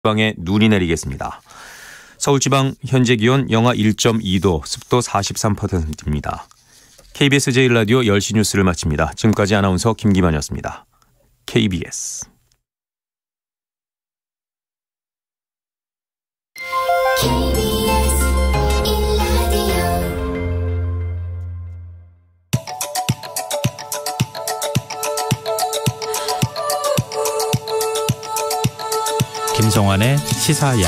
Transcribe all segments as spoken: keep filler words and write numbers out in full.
지방에 눈이 내리겠습니다. 서울지방 현재 기온 영하 일 점 이 도, 습도 사십삼 퍼센트입니다. 케이비에스 제일 라디오 열 시 뉴스를 마칩니다. 지금까지 아나운서 김기만이었습니다. 케이비에스 김성환의 시사야.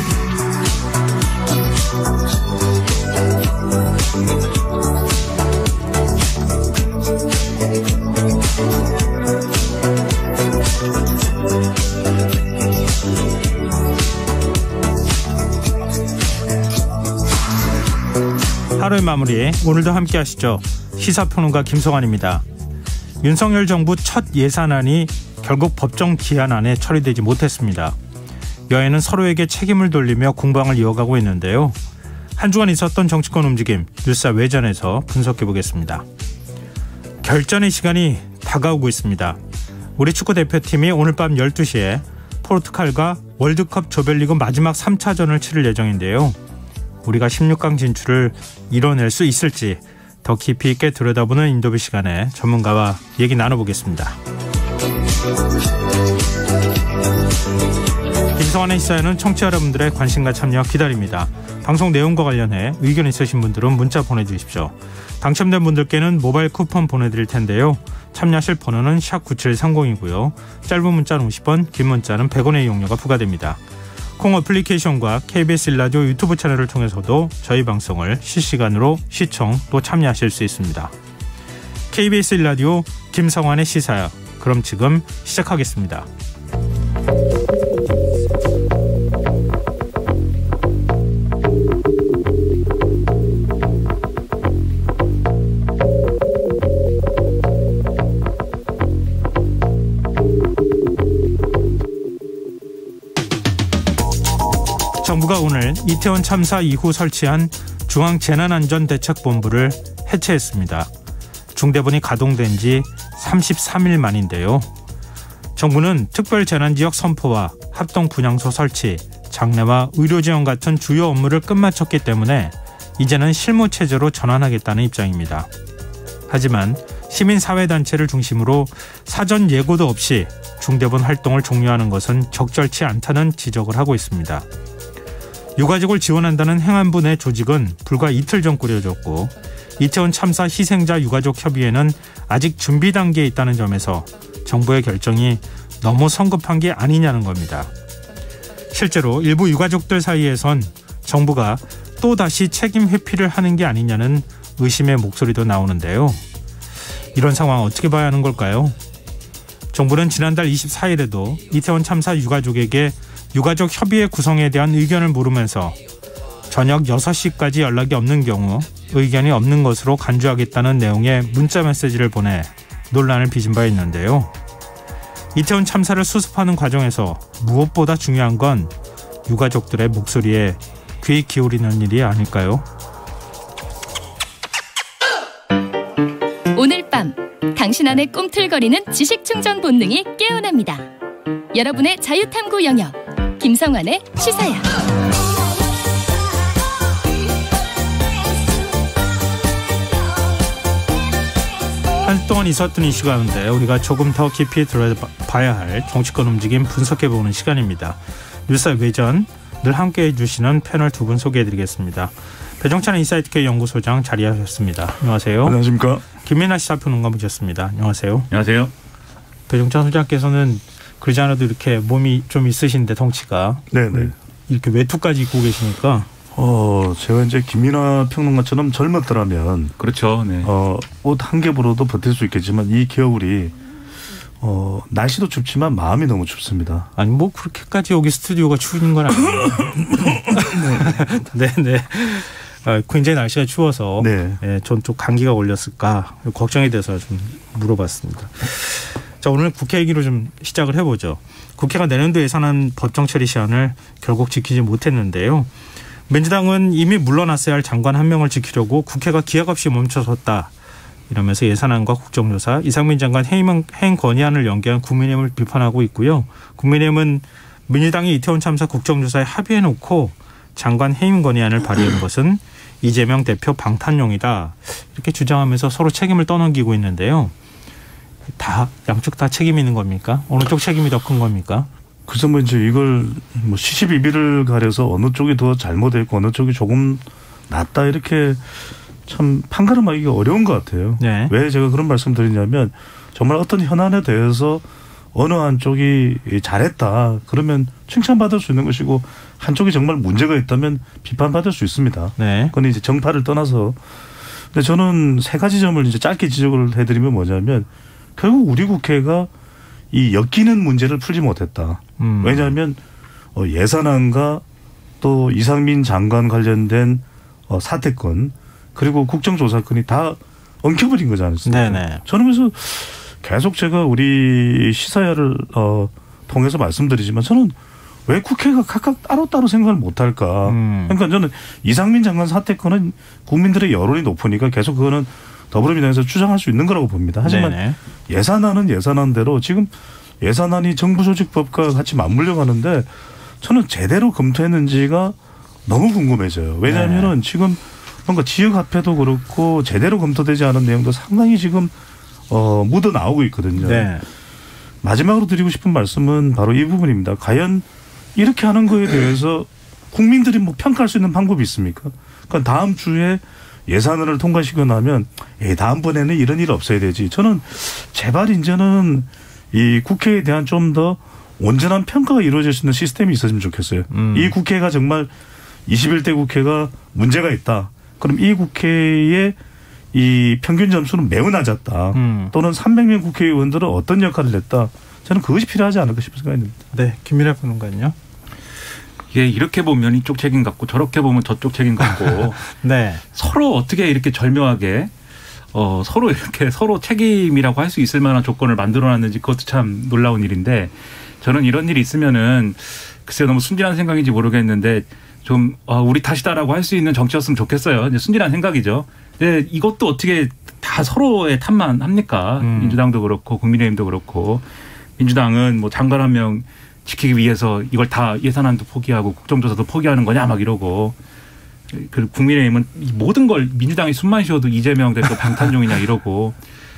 하루의 마무리, 오늘도 함께 하시죠. 시사평론가 김성환입니다. 윤석열 정부 첫 예산안이 결국 법정 기한 안에 처리되지 못했습니다. 여야는 서로에게 책임을 돌리며 공방을 이어가고 있는데요. 한 주간 있었던 정치권 움직임, 뉴스 외전에서 분석해보겠습니다. 결전의 시간이 다가오고 있습니다. 우리 축구 대표팀이 오늘 밤 열두 시에 포르투갈과 월드컵 조별리그 마지막 삼 차전을 치를 예정인데요. 우리가 십육 강 진출을 이뤄낼 수 있을지 더 깊이 있게 들여다보는 인터뷰 시간에 전문가와 얘기 나눠보겠습니다. 김성환의 시사에는 청취자 여러분들의 관심과 참여 기다립니다. 방송 내용과 관련해 의견 있으신 분들은 문자 보내주십시오. 당첨된 분들께는 모바일 쿠폰 보내드릴 텐데요. 참여하실 번호는 샵 구칠삼공이고요. 짧은 문자는 오십 원, 긴 문자는 백 원의 이용료가 부과됩니다. 콩 어플리케이션과 케이비에스 일 라디오 유튜브 채널을 통해서도 저희 방송을 실시간으로 시청 또 참여하실 수 있습니다. 케이비에스 일 라디오 김성환의 시사야. 그럼 지금 시작하겠습니다. 정부가 오늘 이태원 참사 이후 설치한 중앙재난안전대책본부를 해체했습니다. 중대본이 가동된 지 삼십삼 일 만인데요. 정부는 특별재난지역 선포와 합동분향소 설치, 장례와 의료지원 같은 주요 업무를 끝마쳤기 때문에 이제는 실무체제로 전환하겠다는 입장입니다. 하지만 시민사회단체를 중심으로 사전 예고도 없이 중대본 활동을 종료하는 것은 적절치 않다는 지적을 하고 있습니다. 유가족을 지원한다는 행안부 내 조직은 불과 이틀 전 꾸려졌고 이태원 참사 희생자 유가족 협의회는 아직 준비 단계에 있다는 점에서 정부의 결정이 너무 성급한 게 아니냐는 겁니다. 실제로 일부 유가족들 사이에선 정부가 또다시 책임 회피를 하는 게 아니냐는 의심의 목소리도 나오는데요. 이런 상황 어떻게 봐야 하는 걸까요? 정부는 지난달 이십사 일에도 이태원 참사 유가족에게 유가족 협의회 구성에 대한 의견을 물으면서 저녁 여섯 시까지 연락이 없는 경우 의견이 없는 것으로 간주하겠다는 내용의 문자 메시지를 보내 논란을 빚은 바 있는데요. 이태원 참사를 수습하는 과정에서 무엇보다 중요한 건 유가족들의 목소리에 귀 기울이는 일이 아닐까요? 오늘 밤 당신 안에 꿈틀거리는 지식충전 본능이 깨어납니다. 여러분의 자유탐구 영역 김성환의 시사야. 한 주 동안 있었던 이슈 가운데 우리가 조금 더 깊이 들어봐야 할 정치권 움직임 분석해보는 시간입니다. 뉴스 외전 늘 함께해 주시는 패널 두 분 소개해드리겠습니다. 배종찬 인사이트K 연구소장 자리하셨습니다. 안녕하세요. 안녕하십니까. 김민아 시사평론가 모셨습니다. 안녕하세요. 안녕하세요. 배종찬 소장께서는 그러지 않아도 이렇게 몸이 좀 있으신데 덩치가 네네 이렇게 외투까지 입고 계시니까 어 제가 이제 김민아 평론가처럼 젊었더라면 그렇죠. 네. 어, 옷 한 겹으로도 버틸 수 있겠지만 이 겨울이 어, 날씨도 춥지만 마음이 너무 춥습니다. 아니 뭐 그렇게까지 여기 스튜디오가 추운 건 아니에요. 네네. 네. 어, 굉장히 날씨가 추워서 네. 예, 전 좀 감기가 걸렸을까 걱정이 돼서 좀 물어봤습니다. 자, 오늘 국회 얘기로 좀 시작을 해보죠. 국회가 내년도 예산안 법정 처리 시한을 결국 지키지 못했는데요. 민주당은 이미 물러났어야 할 장관 한 명을 지키려고 국회가 기약 없이 멈춰섰다. 이러면서 예산안과 국정조사, 이상민 장관 해임, 해임 건의안을 연기한 국민의힘을 비판하고 있고요. 국민의힘은 민주당이 이태원 참사 국정조사에 합의해놓고 장관 해임 건의안을 발의한 것은 이재명 대표 방탄용이다. 이렇게 주장하면서 서로 책임을 떠넘기고 있는데요. 다 양쪽 다 책임이 있는 겁니까? 어느 쪽 책임이 더 큰 겁니까? 그래서 뭐 이제 이걸 뭐 시시비비를 가려서 어느 쪽이 더 잘못했고 어느 쪽이 조금 낫다 이렇게 참 판가름하기가 어려운 것 같아요. 네. 왜 제가 그런 말씀 드리냐면 정말 어떤 현안에 대해서 어느 한쪽이 잘했다 그러면 칭찬받을 수 있는 것이고 한쪽이 정말 문제가 있다면 비판받을 수 있습니다. 네. 그건 이제 정파를 떠나서. 근데 저는 세 가지 점을 이제 짧게 지적을 해드리면 뭐냐면 결국 우리 국회가 이 엮이는 문제를 풀지 못했다. 음. 왜냐하면 예산안과 또 이상민 장관 관련된 사태건 그리고 국정조사건이 다 엉켜버린 거지 않습니까? 네네. 저는 그래서 계속 제가 우리 시사야를 어, 통해서 말씀드리지만 저는 왜 국회가 각각 따로따로 생각을 못할까. 음. 그러니까 저는 이상민 장관 사태건은 국민들의 여론이 높으니까 계속 그거는 더불어민주당에서 주장할 수 있는 거라고 봅니다. 하지만 네네. 예산안은 예산안대로 지금 예산안이 정부조직법과 같이 맞물려 가는데 저는 제대로 검토했는지가 너무 궁금해져요. 왜냐하면 네. 지금 뭔가 지역화폐도 그렇고 제대로 검토되지 않은 내용도 상당히 지금 어, 묻어 나오고 있거든요. 네. 마지막으로 드리고 싶은 말씀은 바로 이 부분입니다. 과연 이렇게 하는 거에 대해서 국민들이 뭐 평가할 수 있는 방법이 있습니까? 그러니까 다음 주에 예산안을 통과시키고 나면 에이, 다음번에는 이런 일 없어야 되지. 저는 제발 이제는 이 국회에 대한 좀 더 온전한 평가가 이루어질 수 있는 시스템이 있었으면 좋겠어요. 음. 이 국회가 정말 이십일 대 국회가 문제가 있다. 그럼 이 국회의 이 평균 점수는 매우 낮았다. 음. 또는 삼백 명 국회의원들은 어떤 역할을 했다. 저는 그것이 필요하지 않을까 싶은 생각이 듭니다. 네, 김민하 변호사님요. 이게 이렇게 보면 이쪽 책임 같고 저렇게 보면 저쪽 책임 같고 네. 서로 어떻게 이렇게 절묘하게 어, 서로 이렇게 서로 책임이라고 할 수 있을 만한 조건을 만들어놨는지 그것도 참 놀라운 일인데 저는 이런 일이 있으면은 글쎄요 너무 순진한 생각인지 모르겠는데 좀 어, 우리 탓이다라고 할 수 있는 정치였으면 좋겠어요. 이제 순진한 생각이죠. 근데 이것도 어떻게 다 서로의 탓만 합니까? 음. 민주당도 그렇고 국민의힘도 그렇고 민주당은 뭐 장관 한 명 지키기 위해서 이걸 다 예산안도 포기하고 국정조사도 포기하는 거냐 막 이러고 그 국민의힘은 모든 걸 민주당이 숨만 쉬어도 이재명 대표 방탄용이냐 이러고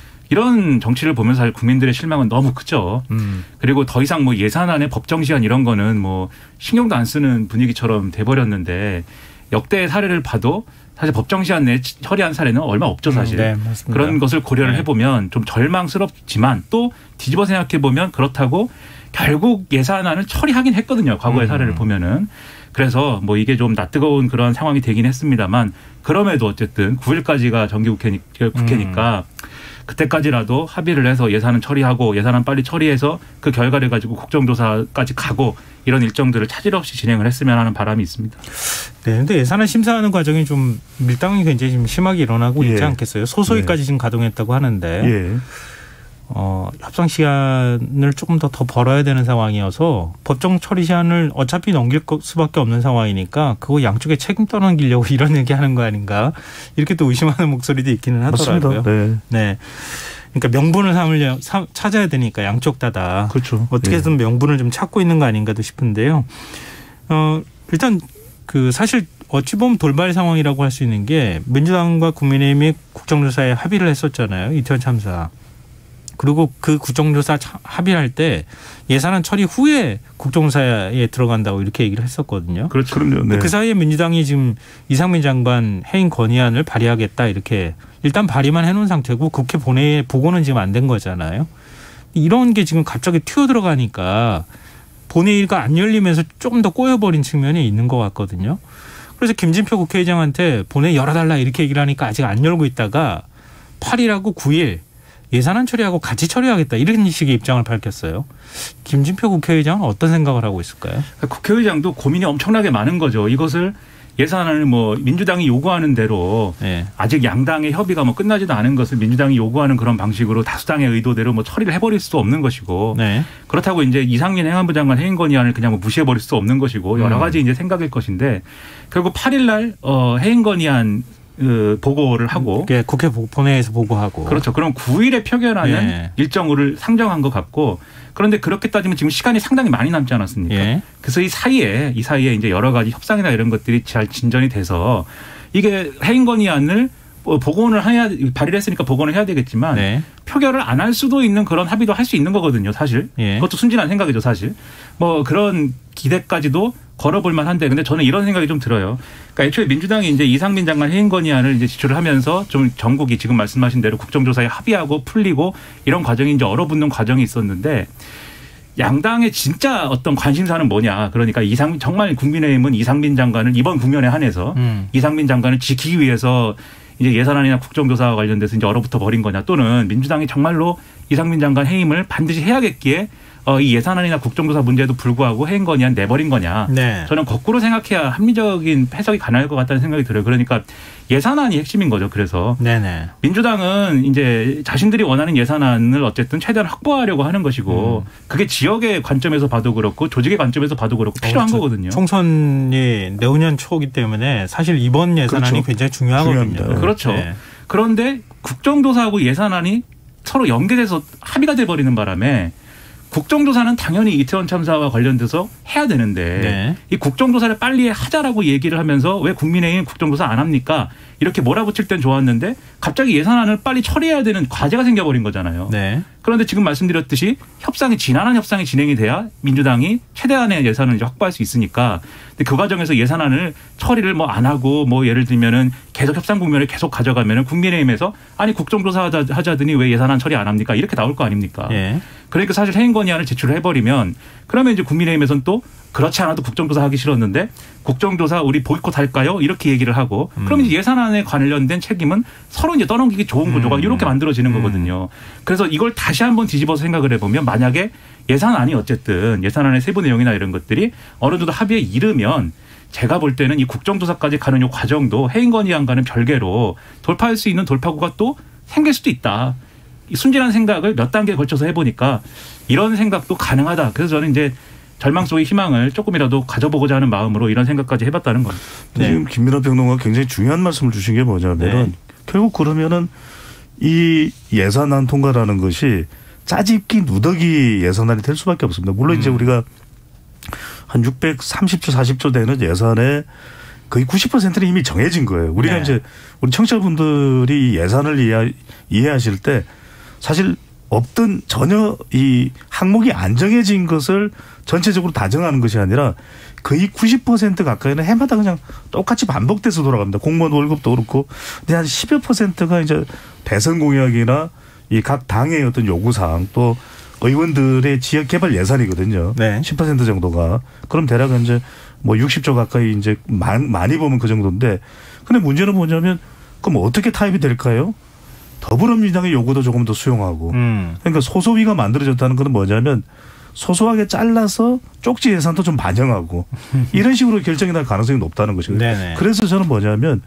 이런 정치를 보면서 사실 국민들의 실망은 너무 크죠. 음. 그리고 더 이상 뭐 예산안에 법정시한 이런 거는 뭐 신경도 안 쓰는 분위기처럼 돼버렸는데 역대 사례를 봐도 사실 법정시한 내 처리한 사례는 얼마 없죠 사실. 음, 네, 그런 것을 고려를 네. 해보면 좀 절망스럽지만 또 뒤집어 생각해보면 그렇다고 결국 예산안을 처리하긴 했거든요. 과거의 음. 사례를 보면은. 그래서 뭐 이게 좀 낯뜨거운 그런 상황이 되긴 했습니다만 그럼에도 어쨌든 구일까지가 정기국회니까 국회니까 음. 그때까지라도 합의를 해서 예산은 처리하고 예산안 빨리 처리해서 그 결과를 가지고 국정조사까지 가고 이런 일정들을 차질 없이 진행을 했으면 하는 바람이 있습니다. 네, 그런데 예산을 심사하는 과정이 좀 밀당이 굉장히 좀 심하게 일어나고 예. 있지 않겠어요? 소소위까지 예. 지금 가동했다고 하는데 예. 어, 협상 시간을 조금 더, 더 벌어야 되는 상황이어서 법정 처리 시한을 어차피 넘길 수밖에 없는 상황이니까 그거 양쪽에 책임 떠넘기려고 이런 얘기하는 거 아닌가 이렇게 또 의심하는 목소리도 있기는 하더라고요. 맞습니다. 네. 네. 그러니까 명분을 삼으려, 삼, 찾아야 되니까 양쪽 다다. 그렇죠. 어떻게든 네. 명분을 좀 찾고 있는 거 아닌가도 싶은데요. 어, 일단 그 사실 어찌 보면 돌발 상황이라고 할 수 있는 게 민주당과 국민의힘이 국정조사에 합의를 했었잖아요. 이태원 참사. 그리고 그 국정조사 합의할 때 예산안 처리 후에 국정조사에 들어간다고 이렇게 얘기를 했었거든요. 그렇죠. 그럼요. 네. 그 사이에 민주당이 지금 이상민 장관 해임 건의안을 발의하겠다 이렇게 일단 발의만 해놓은 상태고 국회 본회의에 보고는 지금 안 된 거잖아요. 이런 게 지금 갑자기 튀어 들어가니까 본회의가 안 열리면서 조금 더 꼬여버린 측면이 있는 것 같거든요. 그래서 김진표 국회의장한테 본회의 열어달라 이렇게 얘기를 하니까 아직 안 열고 있다가 팔 일하고 구 일 예산안 처리하고 같이 처리하겠다 이런 식의 입장을 밝혔어요. 김진표 국회의장은 어떤 생각을 하고 있을까요? 국회의장도 고민이 엄청나게 많은 거죠. 이것을 예산안을 뭐 민주당이 요구하는 대로 네. 아직 양당의 협의가 뭐 끝나지도 않은 것을 민주당이 요구하는 그런 방식으로 다수당의 의도대로 뭐 처리를 해버릴 수도 없는 것이고 네. 그렇다고 이제 이상민 행안부 장관 해임 건의안을 그냥 뭐 무시해버릴 수 없는 것이고 여러 가지 이제 생각일 것인데 결국 팔 일 날 어, 해임 건의안 그 보고를 하고 국회 본회의에서 보고하고 그렇죠. 그럼 구 일에 표결하는 예. 일정을 상정한 것 같고 그런데 그렇게 따지면 지금 시간이 상당히 많이 남지 않았습니까? 예. 그래서 이 사이에 이 사이에 이제 여러 가지 협상이나 이런 것들이 잘 진전이 돼서 이게 해임 건의안을 복원을 해야 발의를 했으니까 복원을 해야 되겠지만 네. 표결을 안 할 수도 있는 그런 합의도 할 수 있는 거거든요. 사실 예. 그것도 순진한 생각이죠. 사실 뭐 그런 기대까지도 걸어볼 만한데 근데 저는 이런 생각이 좀 들어요. 그러니까 애초에 민주당이 이제 이상민 장관 해임 건의안을 이제 지출을 하면서 좀 전국이 지금 말씀하신 대로 국정조사에 합의하고 풀리고 이런 과정이 이제 얼어붙는 과정이 있었는데 양당의 진짜 어떤 관심사는 뭐냐. 그러니까 이상 정말 국민의힘은 이상민 장관을 이번 국면에 한해서 음. 이상민 장관을 지키기 위해서 이제 예산안이나 국정조사와 관련돼서 이제 얼어붙어 버린 거냐 또는 민주당이 정말로 이상민 장관 해임을 반드시 해야겠기에 어, 이 예산안이나 국정조사 문제에도 불구하고 해임 건의안 내버린 거냐. 네. 저는 거꾸로 생각해야 합리적인 해석이 가능할 것 같다는 생각이 들어요. 그러니까 예산안이 핵심인 거죠. 그래서 네네. 민주당은 이제 자신들이 원하는 예산안을 어쨌든 최대한 확보하려고 하는 것이고 음. 그게 지역의 관점에서 봐도 그렇고 조직의 관점에서 봐도 그렇고 필요한 어, 거거든요. 총선이 내후년 초이기 때문에 사실 이번 예산안이 그렇죠. 굉장히 중요하거든요. 중요합니다. 그렇죠. 네. 그런데 국정조사하고 예산안이 서로 연계돼서 합의가 돼버리는 바람에 국정조사는 당연히 이태원 참사와 관련돼서 해야 되는데 네. 이 국정조사를 빨리 하자라고 얘기를 하면서 왜 국민의힘 국정조사 안 합니까? 이렇게 몰아붙일 땐 좋았는데 갑자기 예산안을 빨리 처리해야 되는 과제가 생겨버린 거잖아요. 네. 그런데 지금 말씀드렸듯이 협상이 지난한 협상이 진행이 돼야 민주당이 최대한의 예산을 이제 확보할 수 있으니까 근데 그 과정에서 예산안을 처리를 뭐 안 하고 뭐 예를 들면은 계속 협상 국면을 계속 가져가면은 국민의힘에서 아니 국정조사 하자, 하자더니 왜 예산안 처리 안 합니까? 이렇게 나올 거 아닙니까? 네. 그러니까 사실 해임 건의안을 제출을 해버리면 그러면 이제 국민의힘에서는 또 그렇지 않아도 국정조사 하기 싫었는데 국정조사 우리 보이콧 할까요? 이렇게 얘기를 하고 음. 그러면 이제 예산안에 관련된 책임은 서로 이제 떠넘기기 좋은 구조가 음. 이렇게 만들어지는 음. 거거든요. 그래서 이걸 다시 한번 뒤집어서 생각을 해보면 만약에 예산안이 어쨌든 예산안의 세부 내용이나 이런 것들이 어느 정도 합의에 이르면 제가 볼 때는 이 국정조사까지 가는 이 과정도 해임 건의안과는 별개로 돌파할 수 있는 돌파구가 또 생길 수도 있다. 이 순진한 생각을 몇 단계에 걸쳐서 해보니까 이런 생각도 가능하다. 그래서 저는 이제 절망 속의 희망을 조금이라도 가져보고자 하는 마음으로 이런 생각까지 해봤다는 겁니다. 네. 지금 김민하 평론가가 굉장히 중요한 말씀을 주신 게 뭐냐면은 네. 결국 그러면은 이 예산안 통과라는 것이 짜집기 누더기 예산안이 될 수밖에 없습니다. 물론 음. 이제 우리가 한 육백삼십 조 사십 조 되는 예산에 거의 구십 퍼센트는 이미 정해진 거예요. 우리가 네. 이제 우리 청취자분들이 예산을 이해, 이해하실 때 사실 없던 전혀 이 항목이 안 정해진 것을 전체적으로 다 정하는 것이 아니라 거의 구십 퍼센트 가까이는 해마다 그냥 똑같이 반복돼서 돌아갑니다. 공무원 월급도 그렇고. 근데 한 십여 퍼센트가 이제 대선 공약이나 이 각 당의 어떤 요구사항 또 의원들의 지역 개발 예산이거든요. 네. 십 퍼센트 정도가. 그럼 대략 이제 뭐 육십 조 가까이 이제 많이 보면 그 정도인데 근데 문제는 뭐냐면 그럼 어떻게 타협이 될까요? 더불어민주당의 요구도 조금 더 수용하고. 음. 그러니까 소소위가 만들어졌다는 건 뭐냐면 소소하게 잘라서 쪽지 예산도 좀 반영하고 이런 식으로 결정이 날 가능성이 높다는 것이거든요. 네네. 그래서 저는 뭐냐면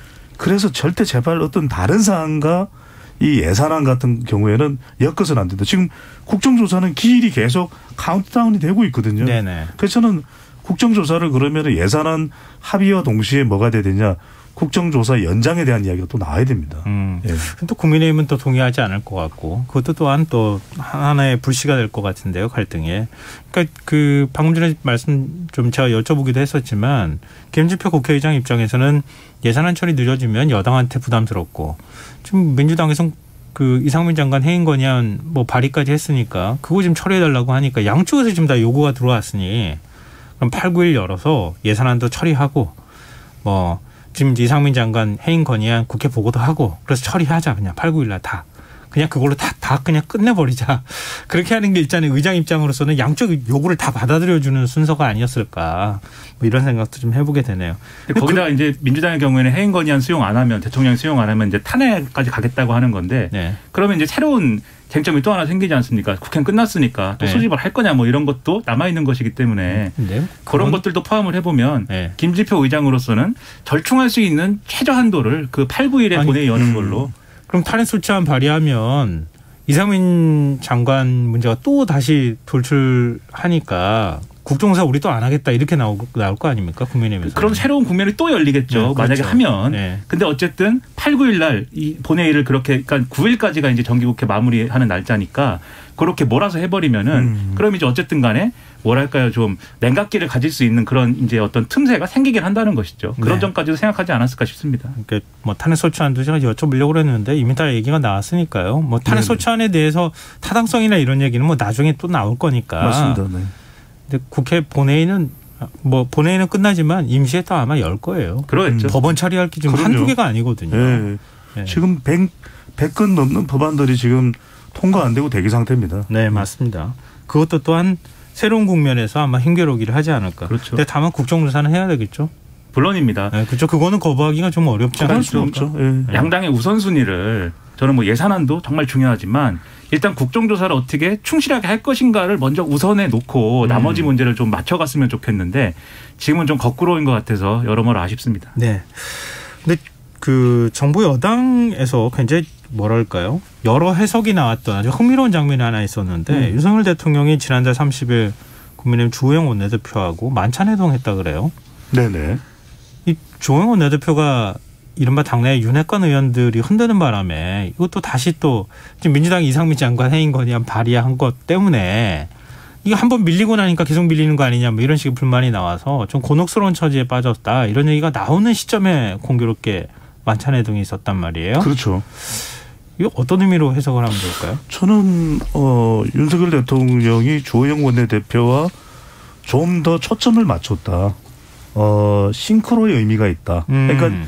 그래서 절대 제발 어떤 다른 사안과 이 예산안 같은 경우에는 엮어서는 안 된다. 지금 국정조사는 기일이 계속 카운트다운이 되고 있거든요. 네네. 그래서 저는 국정조사를 그러면 예산안 합의와 동시에 뭐가 돼야 되냐. 국정조사 연장에 대한 이야기가 또 나와야 됩니다. 음. 예. 또 국민의힘은 또 동의하지 않을 것 같고 그것도 또한 또 하나의 불씨가 될 것 같은데요. 갈등에. 그러니까 그 방금 전에 말씀 좀 제가 여쭤보기도 했었지만 김진표 국회의장 입장에서는 예산안 처리 늦어지면 여당한테 부담스럽고 지금 민주당에서는 그 이상민 장관 해임 건의안 뭐 발의까지 했으니까 그거 좀 처리해달라고 하니까 양쪽에서 지금 다 요구가 들어왔으니 그럼 팔, 구 일 열어서 예산안도 처리하고 뭐 지금 이상민 장관 해임 건의안 국회 보고도 하고 그래서 처리하자 그냥 팔, 구 일 날 다. 그냥 그걸로 다, 다 그냥 끝내버리자. 그렇게 하는 게 일단은 의장 입장으로서는 양쪽 요구를 다 받아들여주는 순서가 아니었을까. 뭐 이런 생각도 좀 해보게 되네요. 거기다 그, 이제 민주당의 경우에는 해임 건의안 수용 안 하면 대통령이 수용 안 하면 이제 탄핵까지 가겠다고 하는 건데 네. 그러면 이제 새로운 쟁점이 또 하나 생기지 않습니까? 국회는 끝났으니까 또 네. 수집을 할 거냐 뭐 이런 것도 남아있는 것이기 때문에 네. 그런 것들도 포함을 해보면 네. 김진표 의장으로서는 절충할 수 있는 최저 한도를 그 팔, 구 일에 본회의 여는 걸로 그럼 탄핵 소추안 발의하면 이상민 장관 문제가 또 다시 돌출하니까 국정조사 우리 또 안 하겠다 이렇게 나올, 나올 거 아닙니까? 국민의힘에서. 그럼 새로운 국면이 또 열리겠죠. 네, 그렇죠. 만약에 하면. 네. 근데 어쨌든 팔, 구 일 날 이 본회의를 그렇게 그러니까 구 일까지가 이제 정기국회 마무리하는 날짜니까 그렇게 몰아서 해버리면은 음. 그럼 이제 어쨌든 간에 뭐랄까요 좀 냉각기를 가질 수 있는 그런 이제 어떤 틈새가 생기긴 한다는 것이죠. 그런 네. 점까지도 생각하지 않았을까 싶습니다. 그러니까 뭐 탄핵 소추안도 제가 여쭤보려고 그랬는데 이미 다 얘기가 나왔으니까요. 뭐 탄핵 소추안에 대해서 타당성이나 이런 얘기는 뭐 나중에 또 나올 거니까. 맞습니다. 네. 근데 국회 본회의는 뭐 본회의는 끝나지만 임시에 또 아마 열 거예요. 그렇죠. 법원 처리할 게 지금 한두 개가 아니거든요. 네. 네. 지금 백, 백 건 넘는 법안들이 지금 통과 안 되고 대기 상태입니다. 네, 맞습니다. 그것도 또한 새로운 국면에서 아마 힘겨루기를 하지 않을까. 그렇죠. 근데 다만 국정조사는 해야 되겠죠. 물론입니다. 네, 그렇죠. 그거는 거부하기가 좀 어렵지 않을까. 네. 양당의 우선순위를 저는 뭐 예산안도 정말 중요하지만 일단 국정조사를 어떻게 충실하게 할 것인가를 먼저 우선해 놓고 음. 나머지 문제를 좀 맞춰갔으면 좋겠는데 지금은 좀 거꾸로인 것 같아서 여러모로 아쉽습니다. 네. 근데 그 정부 여당에서 굉장히 뭐랄까요? 여러 해석이 나왔던 아주 흥미로운 장면이 하나 있었는데 음. 윤석열 대통령이 지난달 삼십 일 국민의힘 주호영 원내대표하고 만찬회동했다 그래요. 네네. 이 주호영 원내대표가 이른바 당내 윤핵관 의원들이 흔드는 바람에 이것도 다시 또 지금 민주당 이상민 장관 해임 건의안 발의한 것 때문에 이거 한번 밀리고 나니까 계속 밀리는 거 아니냐 뭐 이런 식의 불만이 나와서 좀 곤혹스러운 처지에 빠졌다 이런 얘기가 나오는 시점에 공교롭게 만찬회동이 있었단 말이에요. 그렇죠. 이거 어떤 의미로 해석을 하면 될까요? 저는 어, 윤석열 대통령이 주호영 원내대표와 좀 더 초점을 맞췄다. 어, 싱크로의 의미가 있다. 음. 그러니까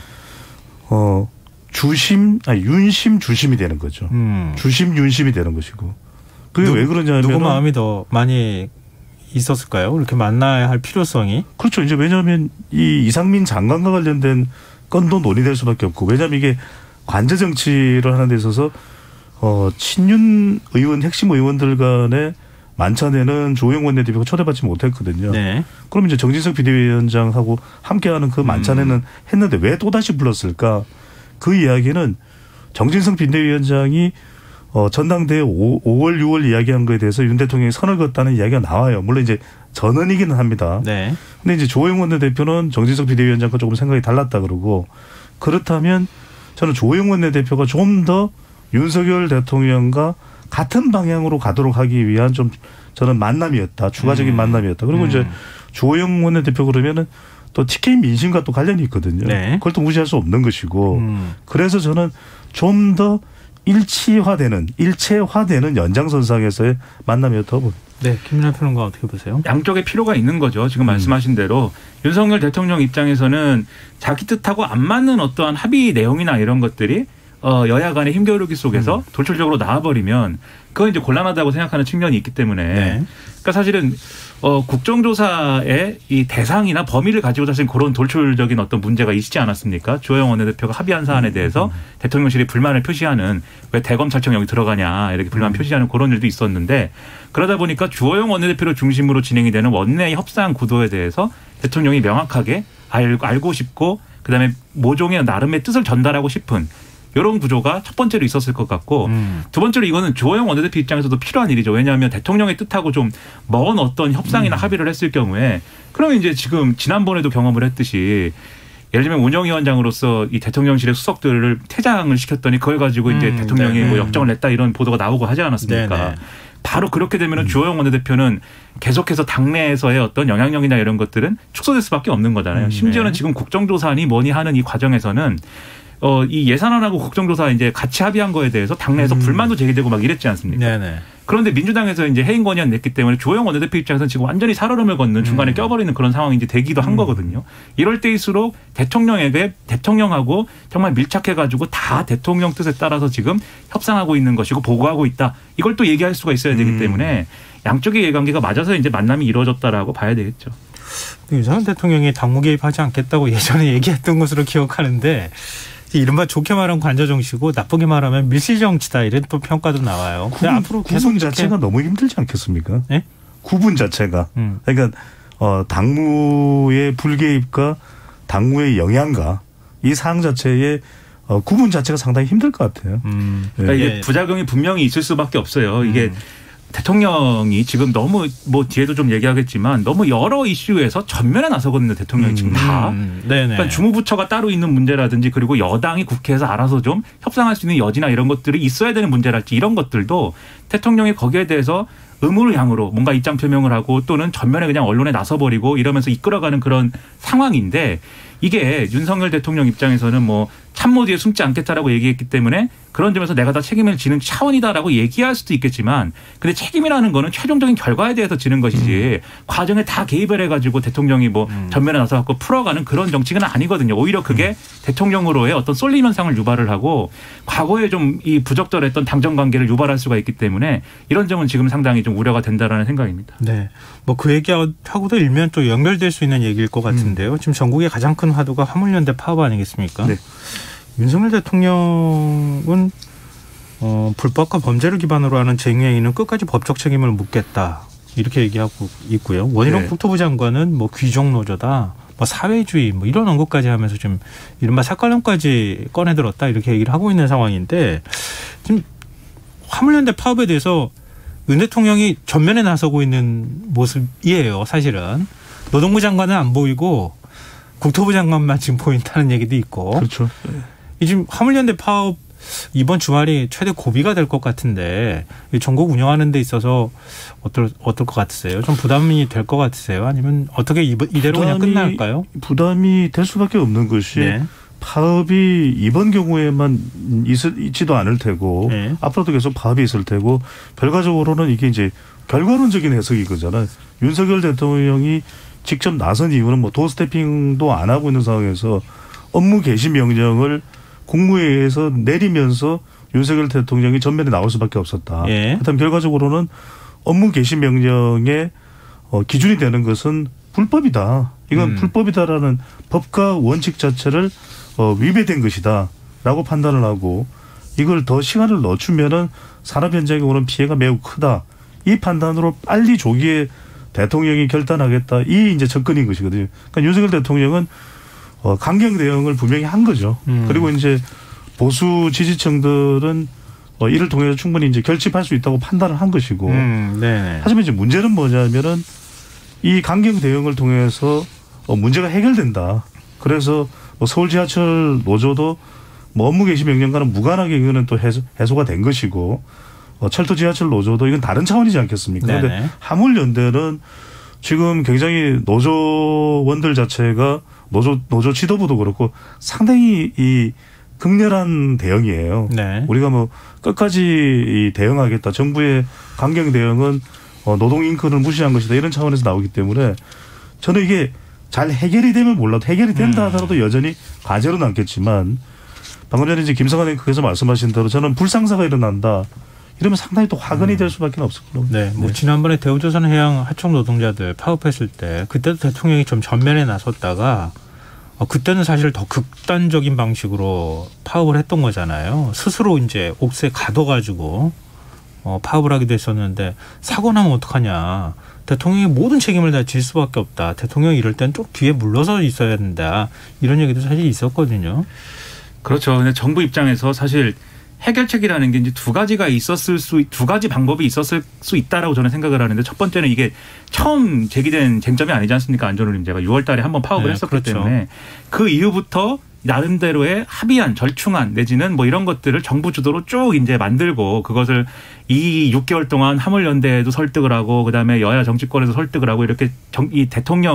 어, 주심, 아니, 윤심, 주심이 되는 거죠. 음. 주심, 윤심이 되는 것이고. 그게 누, 왜 그러냐면. 누구 마음이 더 많이 있었을까요? 이렇게 만나야 할 필요성이? 그렇죠. 이제 왜냐하면 이 이상민 장관과 관련된 건도 논의될 수밖에 없고. 왜냐하면 이게 관제 정치를 하는 데 있어서 어, 친윤 의원, 핵심 의원들 간의 만찬에는 조영 원내대표가 초대받지 못했거든요. 네. 그럼 이제 정진석 비대위원장하고 함께하는 그 만찬에는 음. 했는데 왜 또다시 불렀을까? 그 이야기는 정진석 비대위원장이 어, 전당대회 오월, 유월 이야기한 거에 대해서 윤 대통령이 선을 그었다는 이야기가 나와요. 물론 이제 전언이기는 합니다. 네. 근데 이제 조영 원내대표는 정진석 비대위원장과 조금 생각이 달랐다 그러고 그렇다면 저는 조영 원내대표가 좀 더 윤석열 대통령과 같은 방향으로 가도록 하기 위한 좀 저는 만남이었다. 추가적인 음. 만남이었다. 그리고 음. 이제 주호영 원내대표 그러면은 또 티케이 민심과 또 관련이 있거든요. 네. 그걸 또 무시할 수 없는 것이고. 음. 그래서 저는 좀 더 일치화되는, 일체화되는 연장선상에서의 만남이었다고 봅니다. 네. 김민하 평론가 어떻게 보세요? 양쪽에 필요가 있는 거죠. 지금 말씀하신 대로 윤석열 대통령 입장에서는 자기 뜻하고 안 맞는 어떠한 합의 내용이나 이런 것들이 어, 여야 간의 힘겨루기 속에서 음. 돌출적으로 나와버리면 그건 이제 곤란하다고 생각하는 측면이 있기 때문에 네. 그러니까 사실은 어, 국정조사의 이 대상이나 범위를 가지고 사실 그런 돌출적인 어떤 문제가 있지 않았습니까? 주호영 원내대표가 합의한 사안에 대해서 음. 대통령실이 불만을 표시하는 왜 대검찰청 여기 들어가냐 이렇게 불만 음. 표시하는 그런 일도 있었는데 그러다 보니까 주호영 원내대표를 중심으로 진행이 되는 원내 협상 구도에 대해서 대통령이 명확하게 알고, 알고 싶고 그다음에 모종의 나름의 뜻을 전달하고 싶은 이런 구조가 첫 번째로 있었을 것 같고 음. 두 번째로 이거는 주호영 원내대표 입장에서도 필요한 일이죠. 왜냐하면 대통령의 뜻하고 좀 먼 어떤 협상이나 음. 합의를 했을 경우에 그러면 이제 지금 지난번에도 경험을 했듯이 예를 들면 운영위원장으로서 이 대통령실의 수석들을 퇴장을 시켰더니 그걸 가지고 이제 음. 대통령이 네네. 뭐 역정을 냈다 이런 보도가 나오고 하지 않았습니까? 네네. 바로 그렇게 되면은 음. 주호영 원내대표는 계속해서 당내에서의 어떤 영향력이나 이런 것들은 축소될 수밖에 없는 거잖아요. 음. 심지어는 네. 지금 국정조사니 뭐니 하는 이 과정에서는 어, 이 예산안하고 국정조사 이제 같이 합의한 거에 대해서 당내에서 음. 불만도 제기되고 막 이랬지 않습니까? 네네. 그런데 민주당에서 이제 해임 건의안 냈기 때문에 주호영 원내대표 입장에서는 지금 완전히 살얼음을 걷는 중간에 음. 껴버리는 그런 상황이 이제 되기도 한 음. 거거든요. 이럴 때일수록 대통령에게 대통령하고 정말 밀착해가지고 다 대통령 뜻에 따라서 지금 협상하고 있는 것이고 보고하고 있다. 이걸 또 얘기할 수가 있어야 되기 때문에 음. 양쪽의 이해관계가 맞아서 이제 만남이 이루어졌다라고 봐야 되겠죠. 윤석열 대통령이 당무 개입하지 않겠다고 예전에 얘기했던 것으로 기억하는데 이른바 좋게 말하면 관저 정치고 나쁘게 말하면 밀실 정치다 이런 또 평가도 나와요. 구분, 앞으로 계속 구분 자체가 너무 힘들지 않겠습니까? 네? 구분 자체가. 음. 그러니까 어, 당무의 불개입과 당무의 영향과 이 사항 자체의 어, 구분 자체가 상당히 힘들 것 같아요. 음. 그러니까 네. 이게 부작용이 분명히 있을 수밖에 없어요. 이게 음. 대통령이 지금 너무 뭐 뒤에도 좀 얘기하겠지만 너무 여러 이슈에서 전면에 나서거든요. 대통령이 지금 다. 음, 네네. 그러니까 주무부처가 따로 있는 문제라든지 그리고 여당이 국회에서 알아서 좀 협상할 수 있는 여지나 이런 것들이 있어야 되는 문제랄지 이런 것들도 대통령이 거기에 대해서 의무를 향으로 뭔가 입장 표명을 하고 또는 전면에 그냥 언론에 나서버리고 이러면서 이끌어가는 그런 상황인데 이게 윤석열 대통령 입장에서는 뭐 참모 뒤에 숨지 않겠다라고 얘기했기 때문에 그런 점에서 내가 다 책임을 지는 차원이다라고 얘기할 수도 있겠지만 근데 책임이라는 거는 최종적인 결과에 대해서 지는 것이지 음. 과정에 다 개입을 해가지고 대통령이 뭐 음. 전면에 나서갖고 풀어가는 그런 정치는 아니거든요. 오히려 그게 음. 대통령으로의 어떤 쏠림 현상을 유발을 하고 과거에 좀 이 부적절했던 당정 관계를 유발할 수가 있기 때문에 이런 점은 지금 상당히 좀 우려가 된다라는 생각입니다. 네, 뭐 그 얘기하고도 일면 또 연결될 수 있는 얘기일 것 같은데요. 음. 지금 전국의 가장 큰 화두가 화물연대 파업 아니겠습니까? 네. 윤석열 대통령은 어, 불법과 범죄를 기반으로 하는 쟁행위는 끝까지 법적 책임을 묻겠다 이렇게 얘기하고 있고요. 원희룡 네. 국토부 장관은 뭐 귀족 노조다, 뭐 사회주의 뭐 이런 언급까지 하면서 좀 이른바 삭발론까지 꺼내들었다 이렇게 얘기를 하고 있는 상황인데 지금 화물연대 파업에 대해서 윤 대통령이 전면에 나서고 있는 모습이에요. 사실은 노동부 장관은 안 보이고 국토부 장관만 지금 보인다는 얘기도 있고. 그렇죠. 네. 지금 화물연대 파업 이번 주말이 최대 고비가 될 것 같은데 전국 운영하는 데 있어서 어떨 어떨 것 같으세요? 좀 부담이 될 것 같으세요? 아니면 어떻게 이대로 그냥 끝날까요? 부담이 될 수밖에 없는 것이 네. 파업이 이번 경우에만 있, 있지도 않을 테고 네. 앞으로도 계속 파업이 있을 테고 결과적으로는 이게 이제 결과론적인 해석이 거잖아요. 윤석열 대통령이 직접 나선 이유는 뭐 도스태핑도 안 하고 있는 상황에서 업무 개시 명령을 국무회의에서 내리면서 윤석열 대통령이 전면에 나올 수밖에 없었다. 예. 그다음 결과적으로는 업무 개시 명령의 기준이 되는 것은 불법이다. 이건 음. 불법이다라는 법과 원칙 자체를 위배된 것이다라고 판단을 하고 이걸 더 시간을 늦추면은 산업 현장에 오는 피해가 매우 크다. 이 판단으로 빨리 조기에 대통령이 결단하겠다. 이 이제 접근인 것이거든요. 그러니까 윤석열 대통령은 어, 강경 대응을 분명히 한 거죠. 음. 그리고 이제 보수 지지층들은 어, 이를 통해서 충분히 이제 결집할 수 있다고 판단을 한 것이고. 음, 네. 하지만 이제 문제는 뭐냐면은 이 강경 대응을 통해서 어, 문제가 해결된다. 그래서 뭐 서울 지하철 노조도 뭐 업무 개시 명령과는 무관하게 이거는 또 해소, 해소가 된 것이고 어, 철도 지하철 노조도 이건 다른 차원이지 않겠습니까? 그런데 화물연대는 지금 굉장히 노조원들 자체가 노조 노조 지도부도 그렇고 상당히 이 극렬한 대응이에요. 네. 우리가 뭐 끝까지 대응하겠다. 정부의 강경 대응은 노동 인권을 무시한 것이다. 이런 차원에서 나오기 때문에 저는 이게 잘 해결이 되면 몰라도 해결이 된다 하더라도 여전히 과제로 남겠지만 방금 전에 이제 김성환 앵커께서 말씀하신 대로 저는 불상사가 일어난다. 이러면 상당히 또 화근이 될 수밖에 없을 거라고. 네, 뭐 네. 지난번에 대우조선해양 하청 노동자들 파업했을 때 그때도 대통령이 좀 전면에 나섰다가 어, 그때는 사실 더 극단적인 방식으로 파업을 했던 거잖아요. 스스로 이제 옥새 가둬가지고 어, 파업을 하기도 했었는데 사고 나면 어떡하냐. 대통령이 모든 책임을 다 질 수밖에 없다. 대통령이 이럴 땐 좀 뒤에 물러서 있어야 된다. 이런 얘기도 사실 있었거든요. 그렇죠. 근데 정부 입장에서 사실 해결책이라는 게 이제 두 가지가 있었을 수, 두 가지 방법이 있었을 수 있다라고 저는 생각을 하는데 첫 번째는 이게 처음 제기된 쟁점이 아니지 않습니까? 안전운임제가 유월 달에 한번 파업을 네, 했었기 그렇죠. 때문에 그 이후부터 나름대로의 합의안, 절충안 내지는 뭐 이런 것들을 정부 주도로 쭉 이제 만들고 그것을 이 육 개월 동안 화물연대에도 설득을 하고 그다음에 여야 정치권에도 설득을 하고 이렇게 정, 이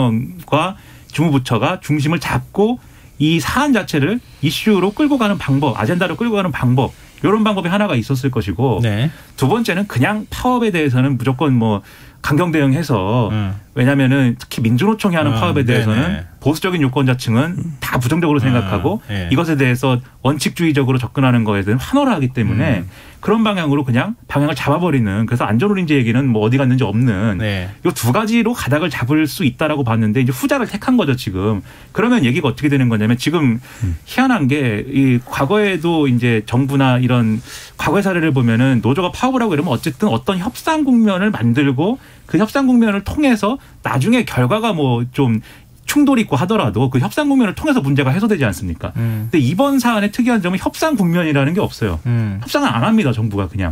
대통령과 주무부처가 중심을 잡고 이 사안 자체를 이슈로 끌고 가는 방법, 아젠다로 끌고 가는 방법 이런 방법이 하나가 있었을 것이고 네. 두 번째는 그냥 파업에 대해서는 무조건 뭐 강경 대응해서 음. 왜냐하면은 특히 민주노총이 하는 음, 파업에 대해서는 네네. 보수적인 유권자층은 다 부정적으로 생각하고 음, 네. 이것에 대해서 원칙주의적으로 접근하는 거에 대해서 환호를 하기 때문에 음. 그런 방향으로 그냥 방향을 잡아버리는 그래서 안전운임제 얘기는 뭐 어디 갔는지 없는 네. 이 두 가지로 가닥을 잡을 수 있다라고 봤는데 이제 후자를 택한 거죠 지금. 그러면 얘기가 어떻게 되는 거냐면 지금 음. 희한한 게 이 과거에도 이제 정부나 이런 과거의 사례를 보면은 노조가 파업을 하고 이러면 어쨌든 어떤 협상 국면을 만들고 그 협상 국면을 통해서 나중에 결과가 뭐 좀 충돌이 있고 하더라도 그 협상 국면을 통해서 문제가 해소되지 않습니까? 음. 근데 이번 사안의 특이한 점은 협상 국면이라는 게 없어요. 음. 협상을 안 합니다. 정부가 그냥.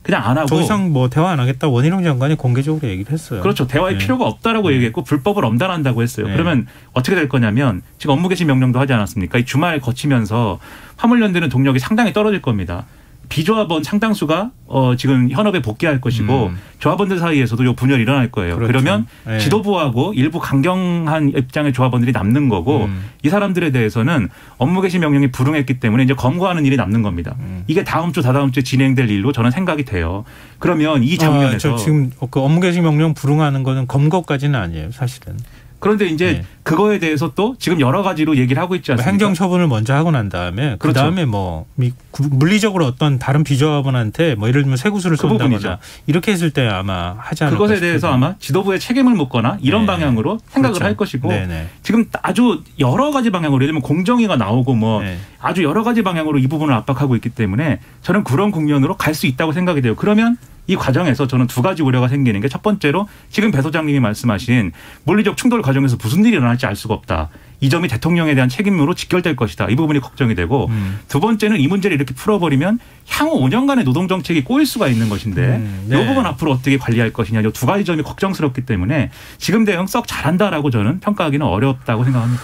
그냥 안 하고. 더 이상 뭐 대화 안 하겠다 원희룡 장관이 공개적으로 얘기를 했어요. 그렇죠. 대화의 네. 필요가 없다라고 네. 얘기했고 불법을 엄단한다고 했어요. 네. 그러면 어떻게 될 거냐면 지금 업무 개시 명령도 하지 않았습니까? 이 주말 거치면서 화물연대는 동력이 상당히 떨어질 겁니다. 비조합원 상당수가 어 지금 현업에 복귀할 것이고 음. 조합원들 사이에서도 요 분열이 일어날 거예요. 그렇죠. 그러면 네. 지도부하고 일부 강경한 입장의 조합원들이 남는 거고 음. 이 사람들에 대해서는 업무 개시 명령이 불응했기 때문에 이제 검거하는 일이 남는 겁니다. 음. 이게 다음 주 다다음 주에 진행될 일로 저는 생각이 돼요. 그러면 이 장면에서 아, 지금 그 업무 개시 명령 불응하는 거는 검거까지는 아니에요, 사실은. 그런데 이제 네. 그거에 대해서 또 지금 여러 가지로 얘기를 하고 있지 않습니까? 행정 처분을 먼저 하고 난 다음에 그 그렇죠. 다음에 뭐 물리적으로 어떤 다른 비조합원한테 뭐 예를 들면 세구수를 그 쏜다거나 이렇게 했을 때 아마 하지 않을까 그것에 싶거든요. 대해서 아마 지도부의 책임을 묻거나 이런 네. 방향으로 생각을 그렇죠. 할 것이고 네네. 지금 아주 여러 가지 방향으로 예를 들면 공정위가 나오고 뭐 네. 아주 여러 가지 방향으로 이 부분을 압박하고 있기 때문에 저는 그런 국면으로 갈 수 있다고 생각이 돼요. 그러면 이 과정에서 저는 두 가지 우려가 생기는 게 첫 번째로 지금 배 소장님이 말씀하신 물리적 충돌 과정에서 무슨 일이 일어날지 알 수가 없다. 이 점이 대통령에 대한 책임으로 직결될 것이다. 이 부분이 걱정이 되고 음. 두 번째는 이 문제를 이렇게 풀어버리면 향후 오 년간의 노동정책이 꼬일 수가 있는 것인데 음, 네. 이 부분 앞으로 어떻게 관리할 것이냐. 이 두 가지 점이 걱정스럽기 때문에 지금 대응 썩 잘한다라고 저는 평가하기는 어렵다고 생각합니다.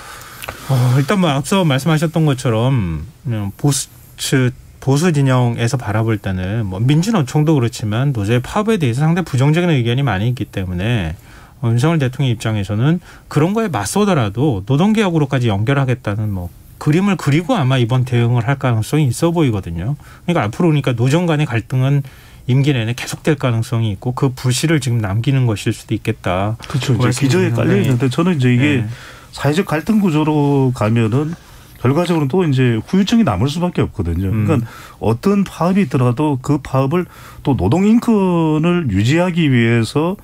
어, 일단 뭐 앞서 말씀하셨던 것처럼 보수 측 보수 진영에서 바라볼 때는 뭐 민주노총도 그렇지만 노조의 파업에 대해서 상당히 부정적인 의견이 많이 있기 때문에 윤석열 대통령 입장에서는 그런 거에 맞서더라도 노동개혁으로까지 연결하겠다는 뭐 그림을 그리고 아마 이번 대응을 할 가능성이 있어 보이거든요. 그러니까 앞으로 그러니까 노정 간의 갈등은 임기 내내 계속될 가능성이 있고 그 불씨를 지금 남기는 것일 수도 있겠다. 그렇죠. 이제 기저에 깔려 있는데 저는 이제 이게 네. 사회적 갈등 구조로 가면은 결과적으로는 또 이제 후유증이 남을 수밖에 없거든요. 그러니까 음. 어떤 파업이 있더라도 그 파업을 또 노동 인권을 유지하기 위해서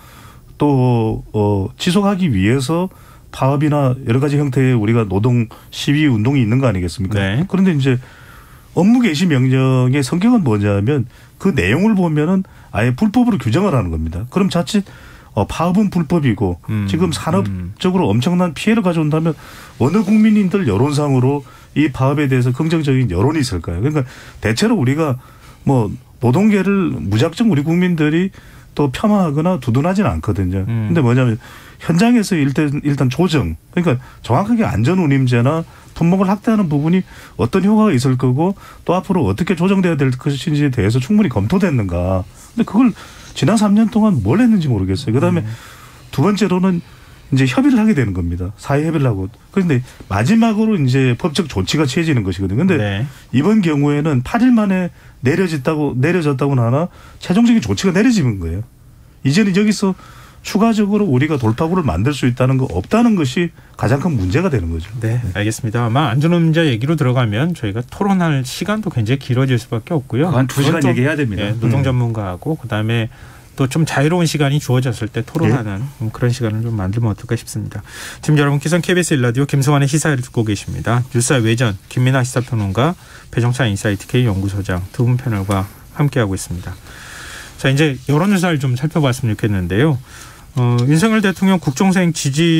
또 어 지속하기 위해서 파업이나 여러 가지 형태의 우리가 노동 시위 운동이 있는 거 아니겠습니까? 네. 그런데 이제 업무 개시 명령의 성격은 뭐냐면 그 내용을 보면은 아예 불법으로 규정을 하는 겁니다. 그럼 자칫 어, 파업은 불법이고 음, 지금 산업적으로 음. 엄청난 피해를 가져온다면 어느 국민인들 여론상으로 이 파업에 대해서 긍정적인 여론이 있을까요? 그러니까 대체로 우리가 뭐 노동계를 무작정 우리 국민들이 또 폄하하거나 두둔하지는 않거든요. 그런데 음. 뭐냐면 현장에서 일단, 일단 조정, 그러니까 정확하게 안전운임제나 품목을 확대하는 부분이 어떤 효과가 있을 거고 또 앞으로 어떻게 조정돼야 될 것인지에 대해서 충분히 검토됐는가. 근데 그걸 지난 삼 년 동안 뭘 했는지 모르겠어요. 그다음에 음. 두 번째로는 이제 협의를 하게 되는 겁니다. 사회 협의를 하고. 그런데 마지막으로 이제 법적 조치가 취해지는 것이거든요. 그런데 네. 이번 경우에는 팔 일 만에 내려졌다고 내려졌다고는 하나 최종적인 조치가 내려지는 거예요. 이제는 여기서 추가적으로 우리가 돌파구를 만들 수 있다는 거 없다는 것이 가장 큰 문제가 되는 거죠. 네, 알겠습니다. 아마 안전운임제 얘기로 들어가면 저희가 토론할 시간도 굉장히 길어질 수밖에 없고요. 한 두 시간 얘기해야 됩니다. 네, 노동 전문가하고 그다음에 또 좀 자유로운 시간이 주어졌을 때 토론하는 네. 그런 시간을 좀 만들면 어떨까 싶습니다. 지금 여러분께서는 케이비에스 일 라디오 김성환의 시사를 듣고 계십니다. 뉴스와 외전 김민아 시사평론가 배정찬 인사이트 K 연구소장 두 분 패널과 함께하고 있습니다. 자, 이제 여론조사를 좀 살펴봤으면 좋겠는데요. 어, 윤석열 대통령 국정수행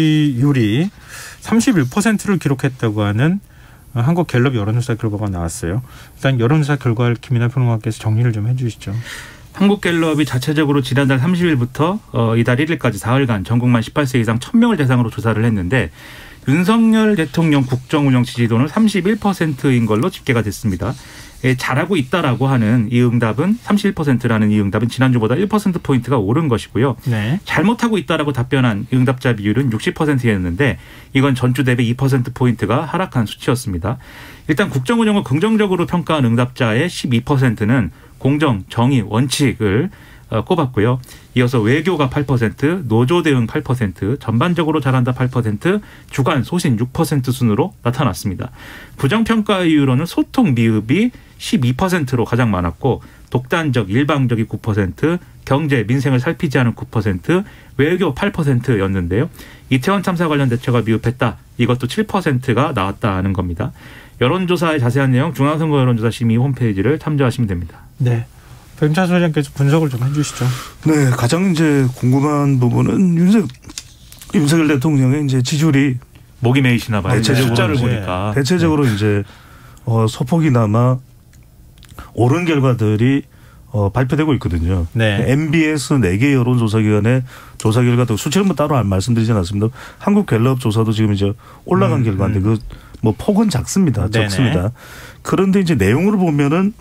지지율이 삼십일 퍼센트를 기록했다고 하는 한국갤럽 여론조사 결과가 나왔어요. 일단 여론조사 결과를 김민하 평론가께서 정리를 좀 해 주시죠. 한국갤럽이 자체적으로 지난달 삼십 일부터 어, 이달 일 일까지 사흘간 전국만 십팔 세 이상 천 명을 대상으로 조사를 했는데 윤석열 대통령 국정운영 지지도는 삼십일 퍼센트인 걸로 집계가 됐습니다. 예, 잘하고 있다라고 하는 이 응답은 삼십일 퍼센트라는 이 응답은 지난주보다 일 퍼센트포인트가 오른 것이고요. 네. 잘못하고 있다라고 답변한 응답자 비율은 육십 퍼센트였는데 이건 전주 대비 이 퍼센트포인트가 하락한 수치였습니다. 일단 국정운영을 긍정적으로 평가한 응답자의 십이 퍼센트는 공정, 정의, 원칙을 꼽았고요. 이어서 외교가 팔 퍼센트, 노조 대응 팔 퍼센트, 전반적으로 잘한다 팔 퍼센트, 주관, 소신 육 퍼센트 순으로 나타났습니다. 부정평가 이유로는 소통 미흡이 십이 퍼센트로 가장 많았고 독단적, 일방적이 구 퍼센트, 경제, 민생을 살피지 않은 구 퍼센트, 외교 팔 퍼센트였는데요. 이태원 참사 관련 대처가 미흡했다. 이것도 칠 퍼센트가 나왔다는 겁니다. 여론조사의 자세한 내용 중앙선거 여론조사 심의 홈페이지를 참조하시면 됩니다. 네. 배정찬 소장께서 분석을 좀 해주시죠. 네, 가장 이제 궁금한 부분은 윤석, 윤석열 대통령의 이제 지지율이 목이 메이시나 봐요. 대체적으로 숫자를 보니까 대체적으로 네. 이제 어, 소폭이나마 오른 결과들이 어, 발표되고 있거든요. 네. 엠비에스 네 개 여론조사기관의 조사 결과도 수치는 뭐 따로 말씀드리진 않습니다. 한국갤럽 조사도 지금 이제 올라간 음, 결과인데 음. 그 뭐 폭은 작습니다. 네네. 적습니다. 그런데 이제 내용으로 보면은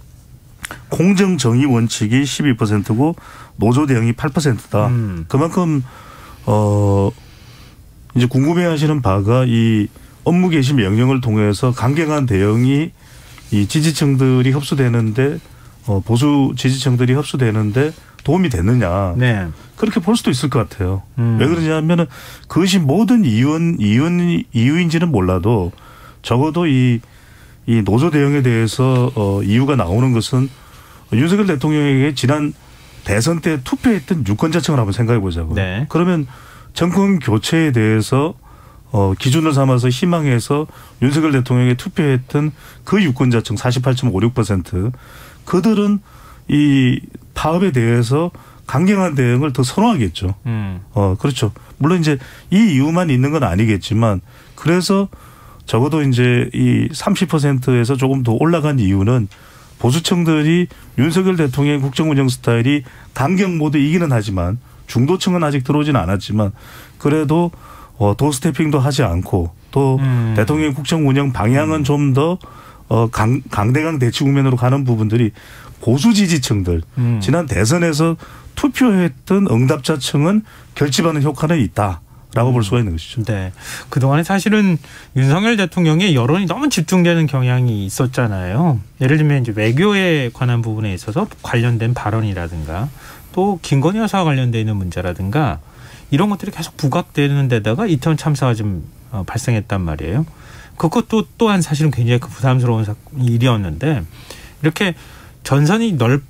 공정 정의 원칙이 십이 퍼센트고 노조 대응이 팔 퍼센트다. 음. 그만큼 어 이제 궁금해하시는 바가 이 업무 개시 명령을 통해서 강경한 대응이 이 지지층들이 흡수되는데 어 보수 지지층들이 흡수되는데 도움이 됐느냐. 네. 그렇게 볼 수도 있을 것 같아요. 음. 왜 그러냐면은 그것이 모든 이유는 이유는 이유인지는 몰라도 적어도 이 이 노조 대응에 대해서 어 이유가 나오는 것은 윤석열 대통령에게 지난 대선 때 투표했던 유권자층을 한번 생각해 보자고. 네. 그러면 정권 교체에 대해서 어 기준을 삼아서 희망해서 윤석열 대통령에게 투표했던 그 유권자층 사십팔 점 오육 퍼센트 그들은 이 파업에 대해서 강경한 대응을 더 선호하겠죠. 음. 어 그렇죠. 물론 이제 이 이유만 있는 건 아니겠지만 그래서 적어도 이제 이 삼십 퍼센트에서 조금 더 올라간 이유는 보수층들이 윤석열 대통령의 국정운영 스타일이 강경 모드 이기는 하지만 중도층은 아직 들어오지는 않았지만 그래도 어 도스태핑도 하지 않고 또 음. 대통령의 국정운영 방향은 음. 좀 더 어 강 강대강 대치 국면으로 가는 부분들이 보수 지지층들 음. 지난 대선에서 투표했던 응답자층은 결집하는 효과는 있다라고 음. 볼 수가 있는 것이죠. 네. 그동안에 사실은 윤석열 대통령의 여론이 너무 집중되는 경향이 있었잖아요. 예를 들면 이제 외교에 관한 부분에 있어서 관련된 발언이라든가 또 김건희 여사와 관련되어 있는 문제라든가 이런 것들이 계속 부각되는 데다가 이태원 참사가 좀 발생했단 말이에요. 그것도 또한 사실은 굉장히 부담스러운 일이었는데 이렇게 전선이 넓,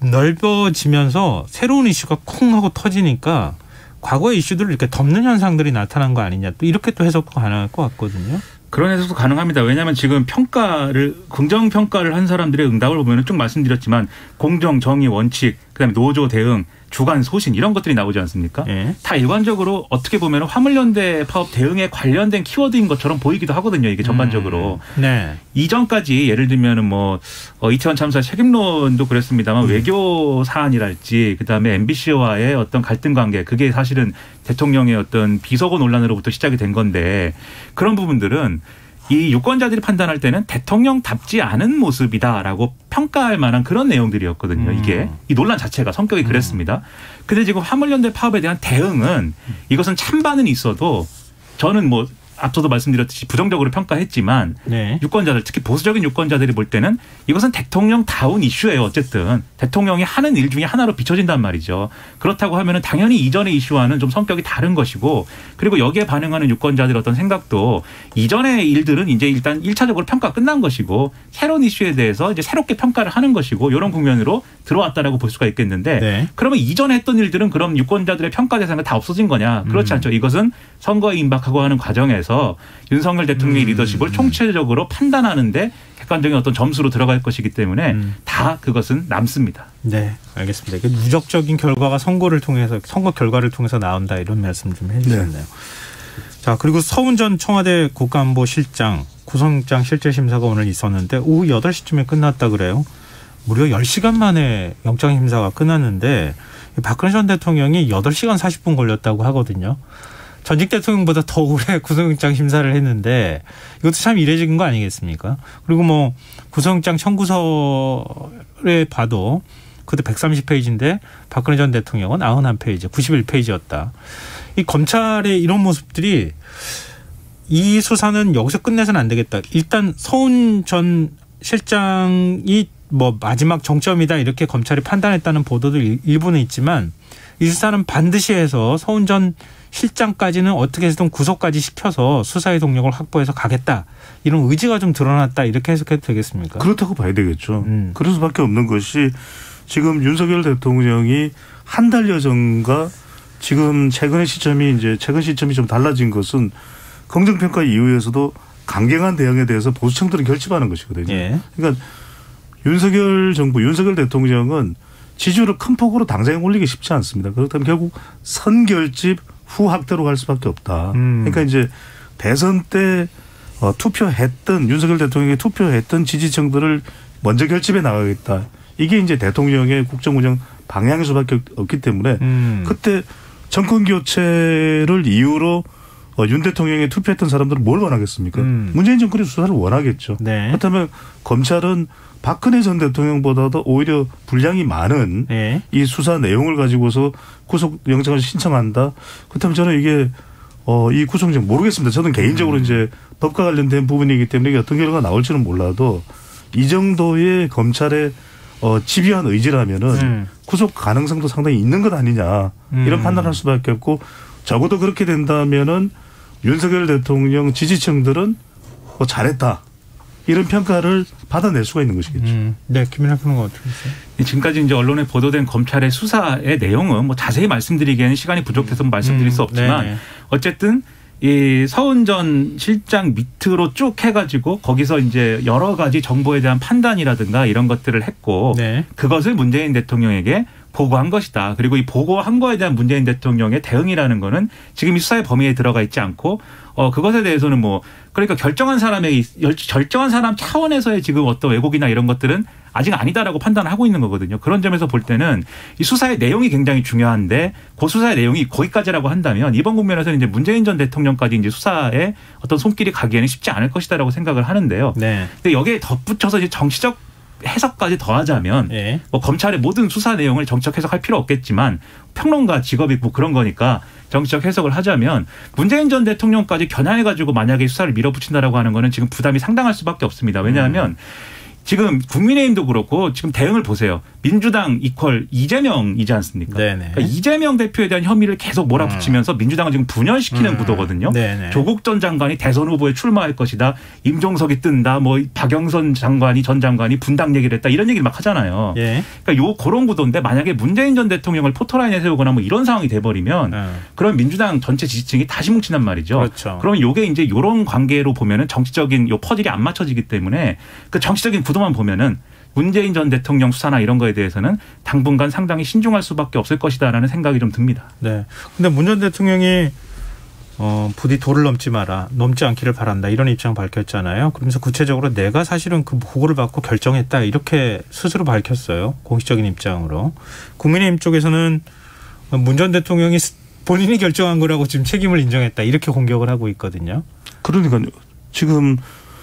넓어지면서 새로운 이슈가 쿵 하고 터지니까 과거의 이슈들을 이렇게 덮는 현상들이 나타난 거 아니냐 또 이렇게 또 해석도 가능할 것 같거든요. 그런 해석도 가능합니다. 왜냐하면 지금 평가를 긍정 평가를 한 사람들의 응답을 보면 쭉 말씀드렸지만 공정, 정의, 원칙, 그다음에 노조 대응, 주간 소신 이런 것들이 나오지 않습니까? 네. 다 일관적으로 어떻게 보면 화물연대 파업 대응에 관련된 키워드인 것처럼 보이기도 하거든요. 이게 전반적으로. 음. 네. 이전까지 예를 들면은 뭐 이태원 참사 책임론도 그랬습니다만 음. 외교 사안이랄지 그다음에 엠비씨와의 어떤 갈등 관계 그게 사실은 대통령의 어떤 비서고 논란으로부터 시작이 된 건데 그런 부분들은 이 유권자들이 판단할 때는 대통령답지 않은 모습이다라고 평가할 만한 그런 내용들이었거든요. 음. 이게 이 논란 자체가 성격이 그랬습니다. 근데 지금 화물연대 파업에 대한 대응은 이것은 찬반은 있어도 저는 뭐 앞서도 말씀드렸듯이 부정적으로 평가했지만 네. 유권자들 특히 보수적인 유권자들이 볼 때는 이것은 대통령다운 이슈예요. 어쨌든 대통령이 하는 일 중에 하나로 비춰진단 말이죠. 그렇다고 하면은 당연히 이전의 이슈와는 좀 성격이 다른 것이고 그리고 여기에 반응하는 유권자들의 어떤 생각도 이전의 일들은 이제 일단 일 차적으로 평가 끝난 것이고 새로운 이슈에 대해서 이제 새롭게 평가를 하는 것이고 이런 국면으로 들어왔다라고 볼 수가 있겠는데 네. 그러면 이전에 했던 일들은 그럼 유권자들의 평가 대상이 다 없어진 거냐? 그렇지 음. 않죠. 이것은 선거에 임박하고 하는 과정에서 윤석열 대통령의 음. 리더십을 총체적으로 판단하는데 객관적인 어떤 점수로 들어갈 것이기 때문에 음. 다 그것은 남습니다. 네, 알겠습니다. 누적적인 결과가 선거를 통해서 선거 결과를 통해서 나온다 이런 말씀 좀 해주셨네요. 네. 자, 그리고 서훈 전 청와대 국가안보실장 구속영장 실질 심사가 오늘 있었는데 오후 여덟 시쯤에 끝났다 그래요. 무려 열 시간 만에 영장 심사가 끝났는데 박근혜 전 대통령이 여덟 시간 사십 분 걸렸다고 하거든요. 전직 대통령보다 더 오래 구속영장 심사를 했는데 이것도 참 이례적인 거 아니겠습니까? 그리고 뭐 구속영장 청구서에 봐도 그때 백삼십 페이지인데 박근혜 전 대통령은 구십일 페이지, 구십일 페이지였다. 이 검찰의 이런 모습들이 이 수사는 여기서 끝내서는 안 되겠다. 일단 서훈 전 실장이 뭐 마지막 정점이다 이렇게 검찰이 판단했다는 보도도 일부는 있지만 이 수사는 반드시 해서 서훈 전 실장까지는 어떻게 해서든 구속까지 시켜서 수사의 동력을 확보해서 가겠다. 이런 의지가 좀 드러났다. 이렇게 해석해도 되겠습니까? 그렇다고 봐야 되겠죠. 음. 그럴 수밖에 없는 것이 지금 윤석열 대통령이 한 달여 전과 지금 최근의 시점이 이제 최근 시점이 좀 달라진 것은 긍정평가 이후에서도 강경한 대응에 대해서 보수층들은 결집하는 것이거든요. 예. 그러니까 윤석열 정부, 윤석열 대통령은 지지율을 큰 폭으로 당장에 올리기 쉽지 않습니다. 그렇다면 결국 선결집 후 확대로 갈 수밖에 없다. 음. 그러니까 이제 대선 때 투표했던 윤석열 대통령이 투표했던 지지층들을 먼저 결집해 나가겠다. 이게 이제 대통령의 국정운영 방향일 수밖에 없기 때문에 음. 그때 정권 교체를 이유로 어, 윤 대통령에 투표했던 사람들은 뭘 원하겠습니까? 음. 문재인 정권의 수사를 원하겠죠. 네. 그렇다면 검찰은 박근혜 전 대통령보다도 오히려 분량이 많은 네. 이 수사 내용을 가지고서 구속영장을 신청한다. 그렇다면 저는 이게 어, 이 구속영장 모르겠습니다. 저는 개인적으로 음. 이제 법과 관련된 부분이기 때문에 이게 어떤 결과가 나올지는 몰라도 이 정도의 검찰의 어, 집요한 의지라면은 음. 구속 가능성도 상당히 있는 것 아니냐 이런 음. 판단할 수밖에 없고 적어도 그렇게 된다면은 윤석열 대통령 지지층들은 뭐 잘했다 이런 평가를 받아낼 수가 있는 것이겠죠. 음. 네, 김민하 평론가 어떻게 보세요? 지금까지 이제 언론에 보도된 검찰의 수사의 내용은 뭐 자세히 말씀드리기에는 시간이 부족해서 말씀드릴 음. 수 없지만 네. 어쨌든. 이 서훈 전 실장 밑으로 쭉 해가지고 거기서 이제 여러 가지 정보에 대한 판단이라든가 이런 것들을 했고 네. 그것을 문재인 대통령에게 보고한 것이다. 그리고 이 보고한 거에 대한 문재인 대통령의 대응이라는 거는 지금 이 수사의 범위에 들어가 있지 않고 어 그것에 대해서는 뭐 그러니까 결정한 사람의 결정한 사람 차원에서의 지금 어떤 왜곡이나 이런 것들은 아직 아니다라고 판단을 하고 있는 거거든요. 그런 점에서 볼 때는 이 수사의 내용이 굉장히 중요한데 그 수사의 내용이 거기까지라고 한다면 이번 국면에서는 이제 문재인 전 대통령까지 이제 수사에 어떤 손길이 가기에는 쉽지 않을 것이다라고 생각을 하는데요. 네. 근데 여기에 덧붙여서 이제 정치적 해석까지 더하자면 네. 뭐 검찰의 모든 수사 내용을 정치적 해석할 필요 없겠지만 평론가 직업이 뭐 그런 거니까 정치적 해석을 하자면 문재인 전 대통령까지 겨냥해가지고 만약에 수사를 밀어붙인다라고 하는 거는 지금 부담이 상당할 수밖에 없습니다. 왜냐하면 음. 지금 국민의힘도 그렇고 지금 대응을 보세요. 민주당 이퀄 이재명이지 않습니까? 그러니까 이재명 대표에 대한 혐의를 계속 몰아붙이면서 음. 민주당을 지금 분열시키는 음. 구도거든요. 네네. 조국 전 장관이 대선 후보에 출마할 것이다. 임종석이 뜬다. 뭐 박영선 장관이 전 장관이 분당 얘기를 했다. 이런 얘기를 막 하잖아요. 예. 그러니까 요 그런 구도인데 만약에 문재인 전 대통령을 포토라인에 세우거나 뭐 이런 상황이 돼버리면 음. 그럼 민주당 전체 지지층이 다시 뭉친단 말이죠. 그렇죠. 그러면 요게 이제 요런 관계로 보면은 정치적인 요 퍼즐이 안 맞춰지기 때문에 그 정치적인 구도만 보면은 문재인 전 대통령 수사나 이런 거에 대해서는 당분간 상당히 신중할 수밖에 없을 것이다라는 생각이 좀 듭니다. 네. 근데 문 전 대통령이 어, 부디 도를 넘지 마라, 넘지 않기를 바란다 이런 입장 밝혔잖아요. 그러면서 구체적으로 내가 사실은 그 보고를 받고 결정했다 이렇게 스스로 밝혔어요. 공식적인 입장으로. 국민의힘 쪽에서는 문 전 대통령이 본인이 결정한 거라고 지금 책임을 인정했다 이렇게 공격을 하고 있거든요. 그러니까요. 지금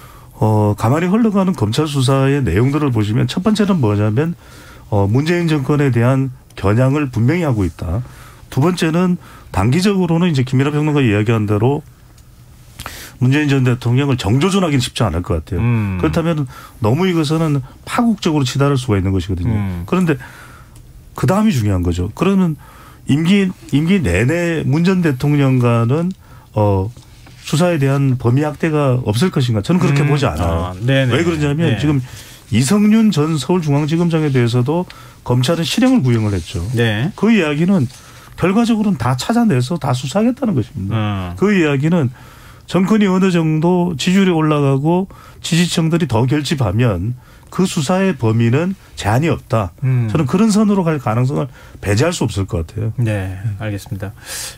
어, 가만히 흘러가는 검찰 수사의 내용들을 보시면 첫 번째는 뭐냐면 어, 문재인 정권에 대한 겨냥을 분명히 하고 있다. 두 번째는 단기적으로는 이제 김민하 평론가 이야기한 대로 문재인 전 대통령을 정조준하기는 쉽지 않을 것 같아요. 음. 그렇다면 너무 이것은 파국적으로 치달을 수가 있는 것이거든요. 음. 그런데 그 다음이 중요한 거죠. 그러면 임기, 임기 내내 문 전 대통령과는 어, 수사에 대한 범위 확대가 없을 것인가? 저는 그렇게 음. 보지 않아요. 아, 왜 그러냐면 네. 지금 이성윤 전 서울중앙지검장에 대해서도 검찰은 실형을 구형을 했죠. 네. 그 이야기는 결과적으로는 다 찾아내서 다 수사하겠다는 것입니다. 음. 그 이야기는 정권이 어느 정도 지지율이 올라가고 지지층들이 더 결집하면 그 수사의 범위는 제한이 없다. 음. 저는 그런 선으로 갈 가능성을 배제할 수 없을 것 같아요. 네, 알겠습니다.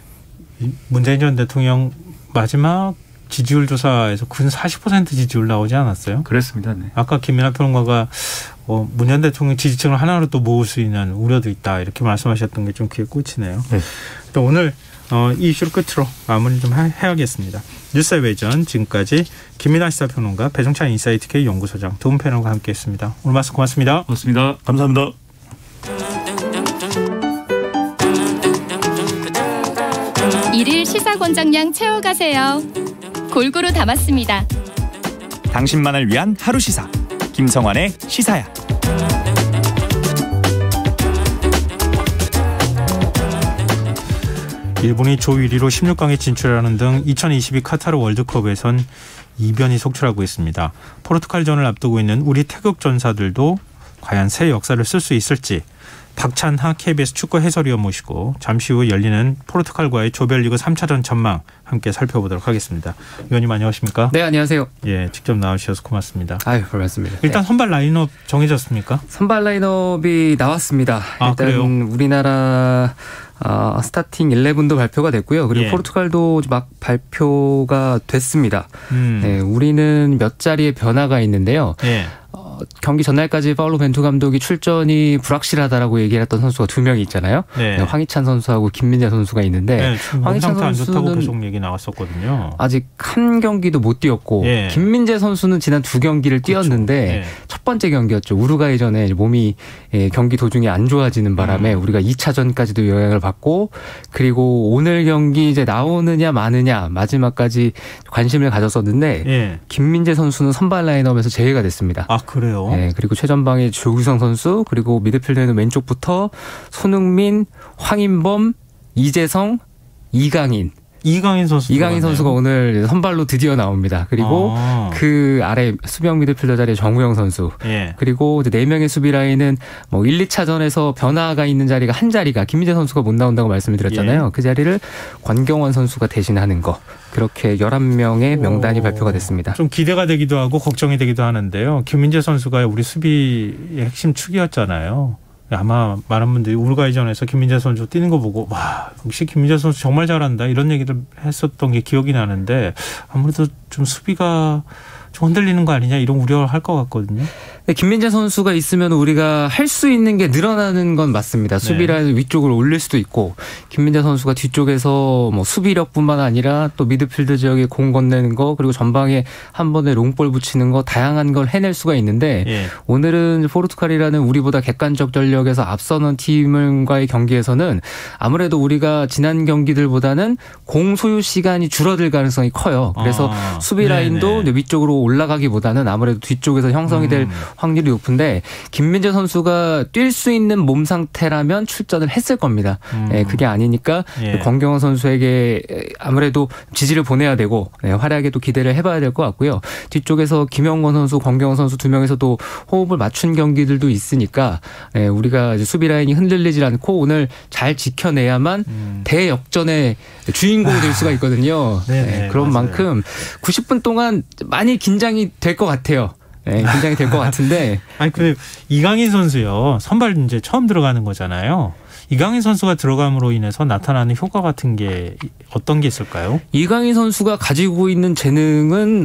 문재인 전 대통령 마지막 지지율 조사에서 근 사십 퍼센트 지지율 나오지 않았어요? 그렇습니다. 네. 아까 김민하 평론가가 어, 문 전 대통령 지지층을 하나로 또 모을 수 있는 우려도 있다 이렇게 말씀하셨던 게 좀 귀에 꽂히네요. 네. 또 오늘 어, 이 이슈를 끝으로 마무리 좀 해야겠습니다. 뉴스의 외전 지금까지 김민하 시사평론가, 배종찬 인사이트K 연구소장 두 분 패널과 함께했습니다. 오늘 말씀 고맙습니다. 고맙습니다. 감사합니다. 일일 시사권장량 채워가세요. 골고루 담았습니다. 당신만을 위한 하루 시사 김성환의 시사야. 일본이 조 일 위로 십육 강에 진출하는 등 이천이십이 카타르 월드컵에선 이변이 속출하고 있습니다. 포르투갈전을 앞두고 있는 우리 태극 전사들도 과연 새 역사를 쓸 수 있을지 박찬하 케이비에스 축구 해설위원 모시고 잠시 후 열리는 포르투갈과의 조별리그 삼 차전 전망 함께 살펴보도록 하겠습니다. 위원님 안녕하십니까? 네, 안녕하세요. 예, 직접 나와주셔서 고맙습니다. 아유, 별말씀입니다. 일단 네. 선발 라인업 정해졌습니까? 선발 라인업이 나왔습니다. 아, 일단 그래요? 우리나라 어, 스타팅 십일도 발표가 됐고요. 그리고 예. 포르투갈도 막 발표가 됐습니다. 음. 네, 우리는 몇 자리의 변화가 있는데요. 예. 어, 경기 전날까지 파울로 벤투 감독이 출전이 불확실하다라고 얘기했던 선수가 두 명이 있잖아요. 네. 네, 황희찬 선수하고 김민재 선수가 있는데 네, 황희찬 선수는 안 좋다고 계속 얘기 나왔었거든요. 아직 한 경기도 못 뛰었고 네. 김민재 선수는 지난 두 경기를 뛰었는데 그렇죠. 네. 첫 번째 경기였죠. 우루과이전에 몸이 경기 도중에 안 좋아지는 바람에 음. 우리가 이 차전까지도 영향을 받고 그리고 오늘 경기 이제 나오느냐 마느냐 마지막까지 관심을 가졌었는데 네. 김민재 선수는 선발 라인업에서 제외가 됐습니다. 아 그래요? 네, 그리고 최전방에 조규성 선수 그리고 미드필더에는 왼쪽부터 손흥민, 황인범, 이재성, 이강인 이강인 선수 이강인 들어갔네요. 선수가 오늘 선발로 드디어 나옵니다. 그리고 아. 그 아래 수비형 미드필더 자리에 정우영 선수 예. 그리고 네 명의 수비 라인은 뭐 일, 이 차전에서 변화가 있는 자리가 한 자리가 김민재 선수가 못 나온다고 말씀을 드렸잖아요. 예. 그 자리를 권경원 선수가 대신하는 거 그렇게 열한 명의 명단이 오. 발표가 됐습니다. 좀 기대가 되기도 하고 걱정이 되기도 하는데요. 김민재 선수가 우리 수비의 핵심 축이었잖아요. 아마 많은 분들이 우루과이전에서 김민재 선수 뛰는 거 보고 와 역시 김민재 선수 정말 잘한다 이런 얘기를 했었던 게 기억이 나는데 아무래도 좀 수비가 좀 흔들리는 거 아니냐 이런 우려를 할 것 같거든요. 네, 김민재 선수가 있으면 우리가 할 수 있는 게 늘어나는 건 맞습니다. 네. 수비라인 위쪽으로 올릴 수도 있고 김민재 선수가 뒤쪽에서 뭐 수비력뿐만 아니라 또 미드필드 지역에 공 건네는 거 그리고 전방에 한 번에 롱볼 붙이는 거 다양한 걸 해낼 수가 있는데 네. 오늘은 포르투갈이라는 우리보다 객관적 전력에서 앞서는 팀과의 경기에서는 아무래도 우리가 지난 경기들보다는 공 소유 시간이 줄어들 가능성이 커요. 그래서 아, 수비 라인도 위쪽으로 올라가기보다는 아무래도 뒤쪽에서 형성이 될 음. 확률이 높은데 김민재 선수가 뛸 수 있는 몸 상태라면 출전을 했을 겁니다. 음. 네, 그게 아니니까 예. 권경원 선수에게 아무래도 지지를 보내야 되고 네, 활약에 또 기대를 해봐야 될 것 같고요. 뒤쪽에서 김영권 선수, 권경원 선수 두 명에서도 호흡을 맞춘 경기들도 있으니까 네, 우리가 이제 수비 라인이 흔들리지 않고 오늘 잘 지켜내야만 음. 대역전의 주인공이 될 수가 있거든요. 네, 그런 맞아요. 만큼 구십 분 동안 많이 긴장이 될 것 같아요. 네, 긴장이 될 것 같은데. 아니, 그 이강인 선수요. 선발 이제 처음 들어가는 거잖아요. 이강인 선수가 들어감으로 인해서 나타나는 효과 같은 게 어떤 게 있을까요? 이강인 선수가 가지고 있는 재능은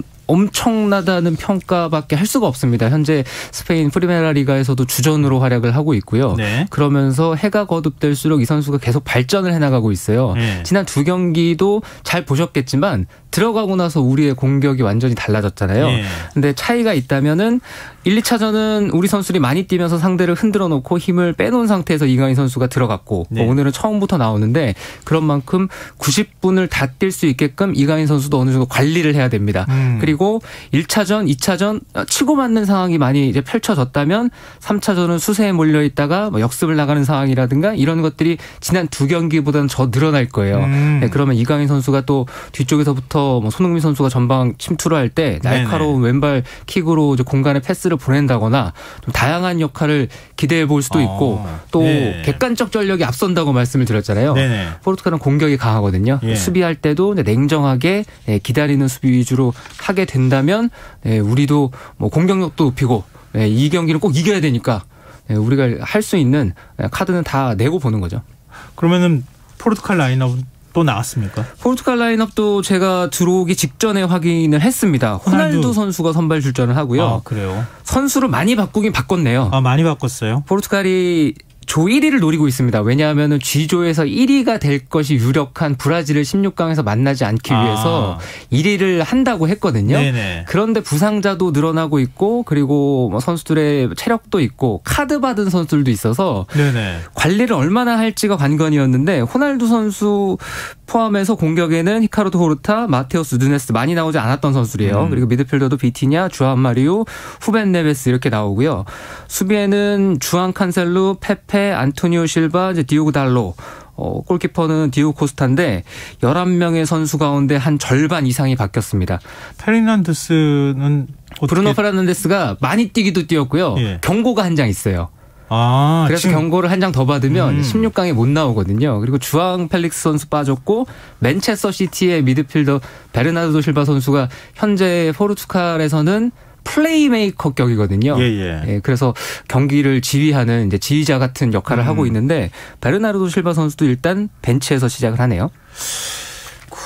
엄청나다는 평가밖에 할 수가 없습니다. 현재 스페인 프리메라 리가에서도 주전으로 활약을 하고 있고요. 네. 그러면서 해가 거듭될수록 이 선수가 계속 발전을 해나가고 있어요. 네. 지난 두 경기도 잘 보셨겠지만 들어가고 나서 우리의 공격이 완전히 달라졌잖아요. 네. 근데 차이가 있다면은 일, 이 차전은 우리 선수들이 많이 뛰면서 상대를 흔들어 놓고 힘을 빼놓은 상태에서 이강인 선수가 들어갔고 네. 오늘은 처음부터 나오는데 그런 만큼 구십 분을 다 뛸 수 있게끔 이강인 선수도 어느 정도 관리를 해야 됩니다. 음. 그리고 일 차전, 이 차전 치고 맞는 상황이 많이 이제 펼쳐졌다면 삼 차전은 수세에 몰려 있다가 뭐 역습을 나가는 상황이라든가 이런 것들이 지난 두 경기보다는 더 늘어날 거예요. 음. 네, 그러면 이강인 선수가 또 뒤쪽에서부터 뭐 손흥민 선수가 전방 침투를 할 때 날카로운 네네. 왼발 킥으로 이제 공간에 패스를 보낸다거나 좀 다양한 역할을 기대해 볼 수도 있고 어. 또 네. 객관적 전력이 앞선다고 말씀을 드렸잖아요. 네네. 포르투갈은 공격이 강하거든요. 예. 수비할 때도 냉정하게 기다리는 수비 위주로 하게 된다면 우리도 뭐 공격력도 높이고 이 경기는 꼭 이겨야 되니까 우리가 할 수 있는 카드는 다 내고 보는 거죠. 그러면은 포르투갈 라인업은 또 나왔습니까? 포르투갈 라인업도 제가 들어오기 직전에 확인을 했습니다. 호날두, 호날두 선수가 선발 출전을 하고요. 아, 그래요? 선수를 많이 바꾸긴 바꿨네요. 아, 많이 바꿨어요? 포르투갈이 조 일 위를 노리고 있습니다. 왜냐하면 G조에서 일 위가 될 것이 유력한 브라질을 십육 강에서 만나지 않기 아. 위해서 일 위를 한다고 했거든요. 네네. 그런데 부상자도 늘어나고 있고 그리고 뭐 선수들의 체력도 있고 카드 받은 선수들도 있어서 네네. 관리를 얼마나 할지가 관건이었는데 호날두 선수 포함해서 공격에는 히카르도 호르타, 마테오스 누네스 많이 나오지 않았던 선수들이에요. 음. 그리고 미드필더도 비티냐, 주안 마리우, 후벤 네베스 이렇게 나오고요. 수비에는 주안 칸셀루, 페페, 안토니오 실바, 이제 디오고 달로, 어, 골키퍼는 디오고 코스타인데 열한 명의 선수 가운데 한 절반 이상이 바뀌었습니다. 페르난데스는 어떻게... 브루노 페르난데스가 많이 뛰기도 뛰었고요. 예. 경고가 한 장 있어요. 아, 그래서 지금... 경고를 한 장 더 받으면 음. 십육 강에 못 나오거든요. 그리고 주앙 펠릭스 선수 빠졌고 맨체스터 시티의 미드필더 베르나르도 실바 선수가 현재 포르투갈에서는 플레이메이커 격이거든요. 예, 예. 예, 그래서 경기를 지휘하는 이제 지휘자 같은 역할을 음. 하고 있는데 베르나르도 실바 선수도 일단 벤치에서 시작을 하네요.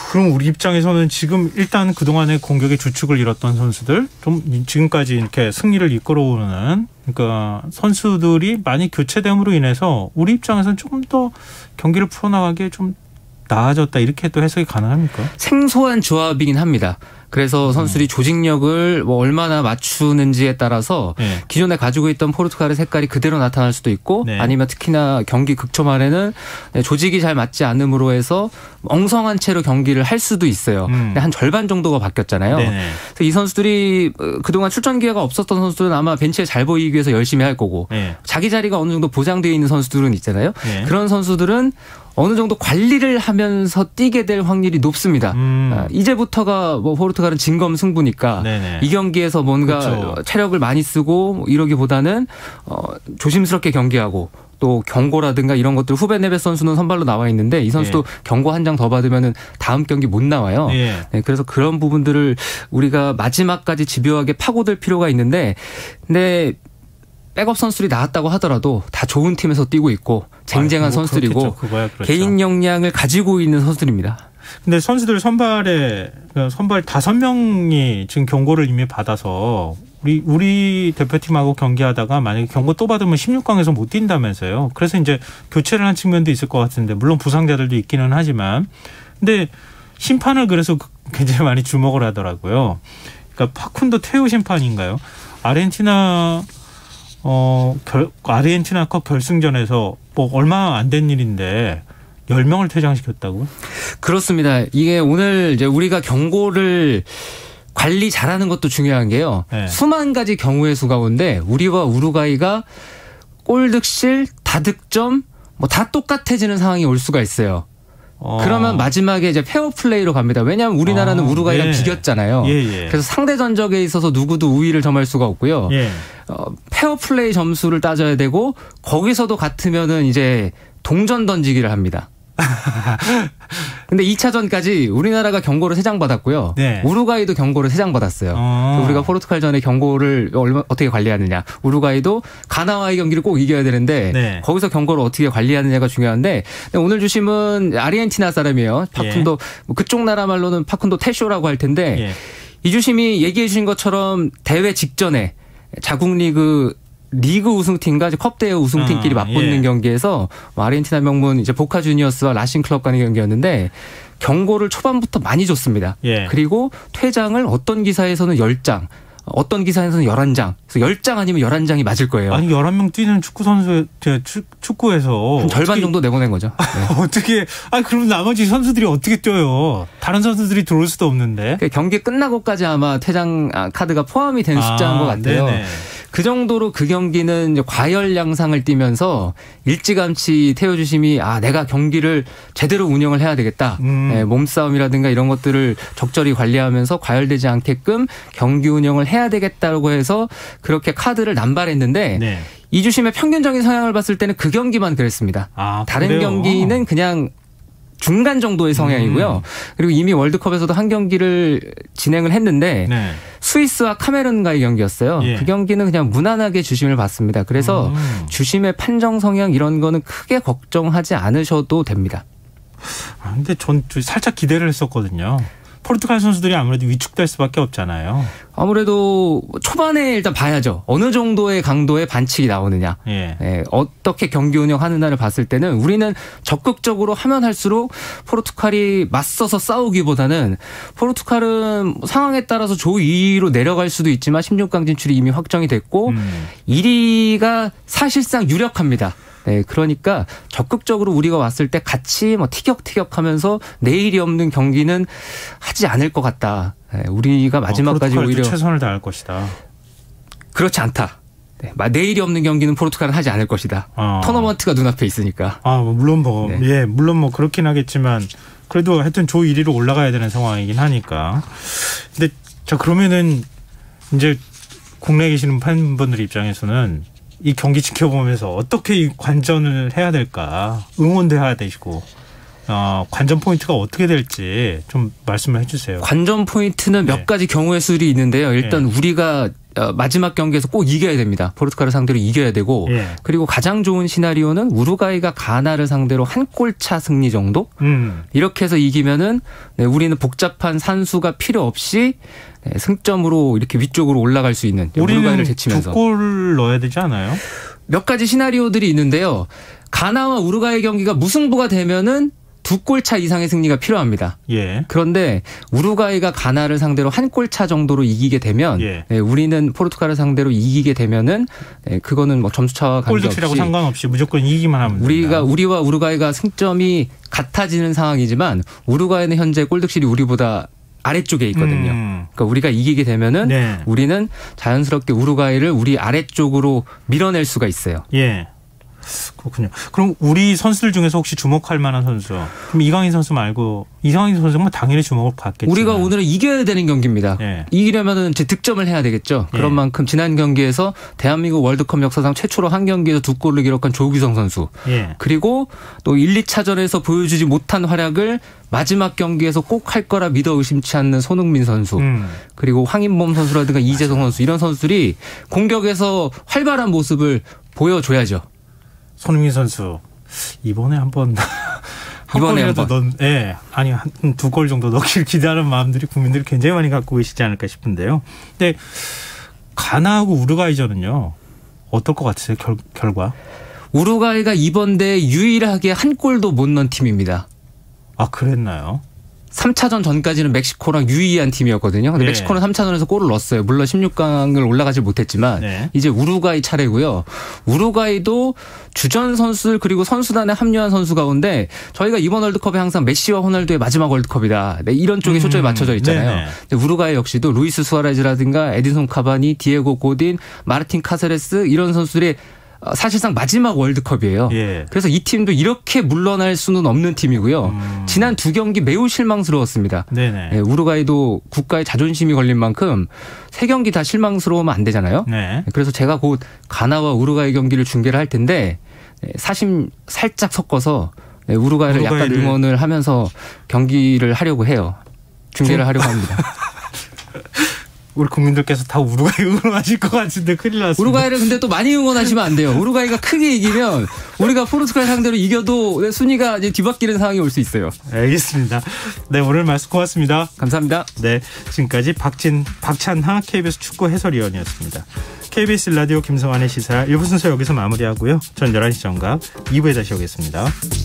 그럼 우리 입장에서는 지금 일단 그동안의 공격의 주축을 잃었던 선수들, 좀 지금까지 이렇게 승리를 이끌어오는 그러니까 선수들이 많이 교체됨으로 인해서 우리 입장에서는 조금 더 경기를 풀어나가기에 좀 나아졌다 이렇게 또 해석이 가능합니까? 생소한 조합이긴 합니다. 그래서 선수들이 조직력을 뭐 얼마나 맞추는지에 따라서 네. 기존에 가지고 있던 포르투갈의 색깔이 그대로 나타날 수도 있고 네. 아니면 특히나 경기 극초 말에는 조직이 잘 맞지 않음으로 해서 엉성한 채로 경기를 할 수도 있어요. 음. 한 절반 정도가 바뀌었잖아요. 네네. 그래서 이 선수들이 그동안 출전 기회가 없었던 선수들은 아마 벤치에 잘 보이기 위해서 열심히 할 거고 네. 자기 자리가 어느 정도 보장되어 있는 선수들은 있잖아요. 네. 그런 선수들은 어느 정도 관리를 하면서 뛰게 될 확률이 높습니다. 음. 아, 이제부터가 뭐 포르투갈은 진검승부니까 네네. 이 경기에서 뭔가 그렇죠. 체력을 많이 쓰고 이러기보다는 어, 조심스럽게 경기하고 또 경고라든가 이런 것들 후베 네베스 선수는 선발로 나와 있는데 이 선수도 네. 경고 한 장 더 받으면 다음 경기 못 나와요. 네. 네, 그래서 그런 부분들을 우리가 마지막까지 집요하게 파고들 필요가 있는데 근데 백업 선수들이 나왔다고 하더라도 다 좋은 팀에서 뛰고 있고 쟁쟁한 아, 선수들이고 그거야, 그렇죠. 개인 역량을 가지고 있는 선수들입니다. 근데 선수들 선발에 선발 다섯 명이 지금 경고를 이미 받아서 우리 우리 대표팀하고 경기하다가 만약에 경고 또 받으면 십육 강에서 못 뛴다면서요. 그래서 이제 교체를 한 측면도 있을 것 같은데 물론 부상자들도 있기는 하지만 근데 심판을 그래서 굉장히 많이 주목을 하더라고요. 그러니까 파쿤도 테오 심판인가요? 아르헨티나 어, 결, 아르헨티나컵 결승전에서 뭐 얼마 안 된 일인데 열 명을 퇴장시켰다고? 그렇습니다. 이게 오늘 이제 우리가 경고를 관리 잘하는 것도 중요한 게요. 네. 수만 가지 경우의 수 가운데 우리와 우루과이가 골 득실, 다득점 뭐 다 똑같아지는 상황이 올 수가 있어요. 어. 그러면 마지막에 이제 페어플레이로 갑니다. 왜냐하면 우리나라는 아, 우루과이랑 예. 비겼잖아요. 예, 예. 그래서 상대 전적에 있어서 누구도 우위를 점할 수가 없고요. 예. 어, 페어플레이 점수를 따져야 되고 거기서도 같으면은 이제 동전 던지기를 합니다. 근데 이 차전까지 우리나라가 경고를 세 장 받았고요. 네. 우루과이도 경고를 세 장 받았어요. 어. 우리가 포르투갈전에 경고를 얼마, 어떻게 관리하느냐. 우루과이도 가나와의 경기를 꼭 이겨야 되는데 네. 거기서 경고를 어떻게 관리하느냐가 중요한데 오늘 주심은 아르헨티나 사람이에요. 파쿤도 예. 뭐 그쪽 나라 말로는 파쿤도 테쇼라고 할 텐데 예. 이 주심이 얘기해 주신 것처럼 대회 직전에 자국 리그 리그 우승팀과 컵대회 우승팀끼리 아, 맞붙는 예. 경기에서 아르헨티나 명문 이제 보카 주니어스와 라싱 클럽 간의 경기였는데 경고를 초반부터 많이 줬습니다. 예. 그리고 퇴장을 어떤 기사에서는 열 장, 어떤 기사에서는 열한 장. 그래서 열 장 아니면 열한 장이 맞을 거예요. 아니 열한 명 뛰는 축구 선수 축구에서 절반 어떻게, 정도 내보낸 거죠. 네. 어떻게 아 그럼 나머지 선수들이 어떻게 뛰어요? 다른 선수들이 들어올 수도 없는데. 그러니까 경기 끝나고까지 아마 퇴장 카드가 포함이 된 숫자인 아, 것 같아요. 네네. 그 정도로 그 경기는 이제 과열 양상을 띠면서 일찌감치 태호 주심이 아 내가 경기를 제대로 운영을 해야 되겠다. 음. 네, 몸싸움이라든가 이런 것들을 적절히 관리하면서 과열되지 않게끔 경기 운영을 해야 되겠다고 해서 그렇게 카드를 남발했는데 네. 이 주심의 평균적인 성향을 봤을 때는 그 경기만 그랬습니다. 아, 다른 그래요? 경기는 그냥 중간 정도의 성향이고요. 음. 그리고 이미 월드컵에서도 한 경기를 진행을 했는데 네. 스위스와 카메룬과의 경기였어요. 예. 그 경기는 그냥 무난하게 주심을 받습니다. 그래서 음. 주심의 판정 성향 이런 거는 크게 걱정하지 않으셔도 됩니다. 아, 근데 전 살짝 기대를 했었거든요. 포르투갈 선수들이 아무래도 위축될 수밖에 없잖아요. 아무래도 초반에 일단 봐야죠. 어느 정도의 강도의 반칙이 나오느냐. 예. 예, 어떻게 경기 운영하느냐를 봤을 때는 우리는 적극적으로 하면 할수록 포르투갈이 맞서서 싸우기보다는 포르투갈은 상황에 따라서 조 이 위로 내려갈 수도 있지만 십육 강 진출이 이미 확정이 됐고 음. 일 위가 사실상 유력합니다. 네, 그러니까 적극적으로 우리가 왔을 때 같이 뭐 티격태격하면서 내일이 없는 경기는 하지 않을 것 같다. 네, 우리가 마지막까지 어, 오히려 최선을 다할 것이다. 그렇지 않다. 네, 내일이 없는 경기는 포르투갈은 하지 않을 것이다. 어. 토너먼트가 눈앞에 있으니까. 아, 물론 뭐, 네. 예, 물론 뭐 그렇긴 하겠지만 그래도 하여튼 조 일 위로 올라가야 되는 상황이긴 하니까. 근데 자 그러면은 이제 국내에 계시는 팬분들 입장에서는. 이 경기 지켜보면서 어떻게 이 관전을 해야 될까 응원도 해야 되시고 어, 관전 포인트가 어떻게 될지 좀 말씀을 해주세요. 관전 포인트는 몇 네. 가지 경우의 수들이 있는데요. 일단 네. 우리가 마지막 경기에서 꼭 이겨야 됩니다. 포르투갈을 상대로 이겨야 되고 예. 그리고 가장 좋은 시나리오는 우루과이가 가나를 상대로 한 골차 승리 정도 음. 이렇게 해서 이기면은 네, 우리는 복잡한 산수가 필요 없이 네, 승점으로 이렇게 위쪽으로 올라갈 수 있는 우루과이를 제치면서 두 골 넣어야 되지 않아요? 몇 가지 시나리오들이 있는데요. 가나와 우루과이 경기가 무승부가 되면은 두 골 차 이상의 승리가 필요합니다. 예. 그런데 우루과이가 가나를 상대로 한 골 차 정도로 이기게 되면 예. 네, 우리는 포르투갈을 상대로 이기게 되면은 네, 그거는 뭐 점수차와 관계없이 골득실하고 상관없이 무조건 이기기만 하면 우리가 됩니다. 우리와 우루과이가 승점이 같아지는 상황이지만 우루과이는 현재 골득실이 우리보다 아래쪽에 있거든요. 음. 그러니까 우리가 이기게 되면은 네. 우리는 자연스럽게 우루과이를 우리 아래쪽으로 밀어낼 수가 있어요. 예. 그렇군요. 그럼 우리 선수들 중에서 혹시 주목할 만한 선수? 그럼 이강인 선수 말고 이강인 선수는 당연히 주목을 받겠죠. 우리가 오늘은 이겨야 되는 경기입니다. 예. 이기려면은 제 득점을 해야 되겠죠. 그런 예. 만큼 지난 경기에서 대한민국 월드컵 역사상 최초로 한 경기에서 두 골을 기록한 조규성 선수. 예. 그리고 또 일, 이 차전에서 보여주지 못한 활약을 마지막 경기에서 꼭 할 거라 믿어 의심치 않는 손흥민 선수. 음. 그리고 황인범 선수라든가 이재성 선수 이런 선수들이 공격에서 활발한 모습을 보여줘야죠. 손흥민 선수 이번에 한번 이번에 한번 넌, 예, 아니 한 두 골 정도 넣길 기대하는 마음들이 국민들이 굉장히 많이 갖고 계시지 않을까 싶은데요. 근데 가나하고 우루과이전은요 어떨 것 같으세요? 결, 결과? 우루과이가 이번 대회 유일하게 한 골도 못 넣은 팀입니다. 아 그랬나요? 삼 차전 전까지는 멕시코랑 유의한 팀이었거든요. 근데 네. 멕시코는 삼 차전에서 골을 넣었어요. 물론 십육 강을 올라가지 못했지만 네. 이제 우루과이 차례고요. 우루과이도 주전 선수들 그리고 선수단에 합류한 선수 가운데 저희가 이번 월드컵에 항상 메시와 호날두의 마지막 월드컵이다. 네, 이런 쪽에 초점이 음. 맞춰져 있잖아요. 근데 우루과이 역시도 루이스 수아레즈라든가 에딘손 카바니, 디에고 고딘, 마르틴 카세레스 이런 선수들이 사실상 마지막 월드컵이에요. 예. 그래서 이 팀도 이렇게 물러날 수는 없는 팀이고요. 음. 지난 두 경기 매우 실망스러웠습니다. 네네. 네, 우루과이도 국가의 자존심이 걸린 만큼 세 경기 다 실망스러우면 안 되잖아요. 네. 그래서 제가 곧 가나와 우루과이 경기를 중계를 할 텐데 사심 살짝 섞어서 우루과이를, 우루과이를 약간 응원을 하면서 경기를 하려고 해요. 중계를 중... 하려고 합니다. 우리 국민들께서 다 우루과이 응원하실 것 같은데 큰일 났습니다. 우루과이를 근데 또 많이 응원하시면 안 돼요. 우루과이가 크게 이기면 우리가 포르투갈 상대로 이겨도 순위가 이제 뒤바뀌는 상황이 올 수 있어요. 알겠습니다. 네, 오늘 말씀 고맙습니다. 감사합니다. 네, 지금까지 박진, 박찬하 케이비에스 축구 해설위원이었습니다. 케이비에스 라디오 김성환의 시사 일 부 순서 여기서 마무리하고요. 전 열한 시 정각 이 부에 다시 오겠습니다.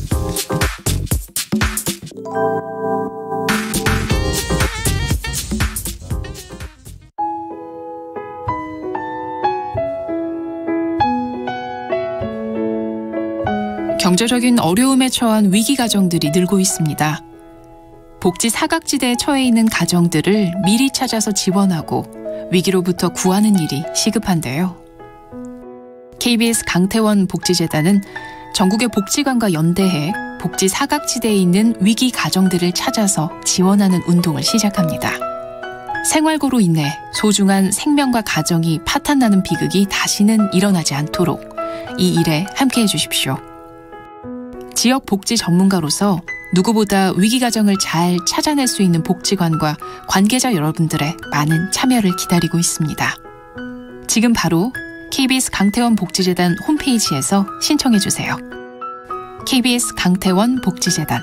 경제적인 어려움에 처한 위기 가정들이 늘고 있습니다. 복지 사각지대에 처해 있는 가정들을 미리 찾아서 지원하고 위기로부터 구하는 일이 시급한데요. 케이비에스 강태원 복지재단은 전국의 복지관과 연대해 복지 사각지대에 있는 위기 가정들을 찾아서 지원하는 운동을 시작합니다. 생활고로 인해 소중한 생명과 가정이 파탄나는 비극이 다시는 일어나지 않도록 이 일에 함께해 주십시오. 지역 복지 전문가로서 누구보다 위기 가정을 잘 찾아낼 수 있는 복지관과 관계자 여러분들의 많은 참여를 기다리고 있습니다. 지금 바로 케이비에스 강태원 복지재단 홈페이지에서 신청해 주세요. 케이비에스 강태원 복지재단.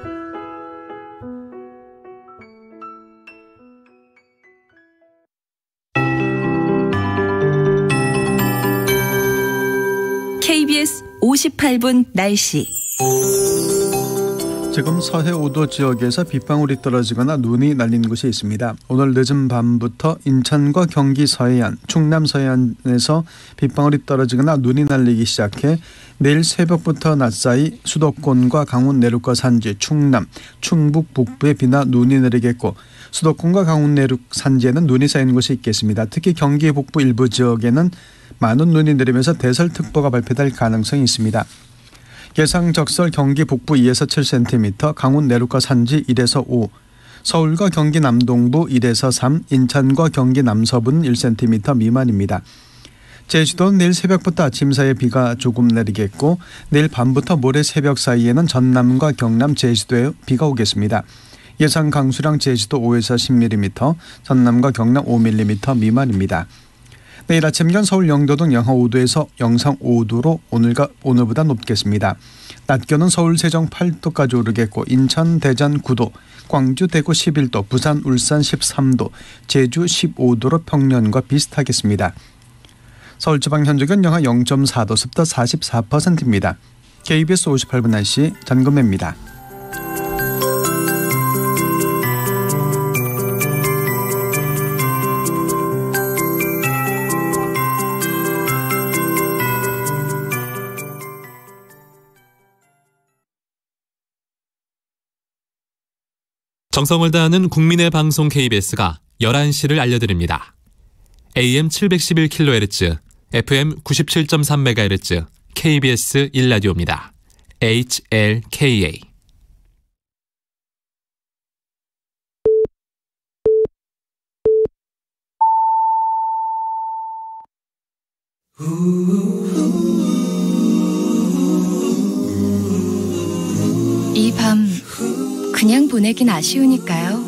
케이비에스 오십팔 분 날씨. 지금 서해 오 도 지역에서 빗방울이 떨어지거나 눈이 날리는 곳이 있습니다. 오늘 늦은 밤부터 인천과 경기 서해안, 충남 서해안에서 빗방울이 떨어지거나 눈이 날리기 시작해 내일 새벽부터 낮 사이 수도권과 강원 내륙과 산지, 충남, 충북 북부에 비나 눈이 내리겠고 수도권과 강원 내륙 산지에는 눈이 쌓이는 곳이 있겠습니다. 특히 경기 북부 일부 지역에는 많은 눈이 내리면서 대설특보가 발표될 가능성이 있습니다. 예상 적설 경기 북부 이에서 칠 센티미터, 강원 내륙과 산지 일에서 오, 서울과 경기 남동부 일에서 삼, 인천과 경기 남서부는 일 센티미터 미만입니다. 제주도는 내일 새벽부터 아침 사이에 비가 조금 내리겠고 내일 밤부터 모레 새벽 사이에는 전남과 경남, 제주도에 비가 오겠습니다. 예상 강수량 제주도 오에서 십 밀리미터, 전남과 경남 오 밀리미터 미만입니다. 내일 아침 기온 서울 영도동 영하 오 도에서 영상 오 도로 오늘과 오늘보다 높겠습니다. 낮 기온은 서울 세종 팔 도까지 오르겠고 인천 대전 구 도, 광주 대구 십일 도, 부산 울산 십삼 도, 제주 십오 도로 평년과 비슷하겠습니다. 서울지방 현재기온 영하 영 점 사 도, 습도 사십사 퍼센트입니다. 케이비에스 오십팔 분 날씨 전금매입니다. 정성을 다하는 국민의 방송 케이비에스가 열한 시를 알려드립니다. 에이엠 칠백십일 킬로헤르츠, 에프엠 구십칠 점 삼 메가헤르츠, 케이비에스 일 라디오입니다. 에이치엘케이에이. 이 밤 그냥 보내긴 아쉬우니까요.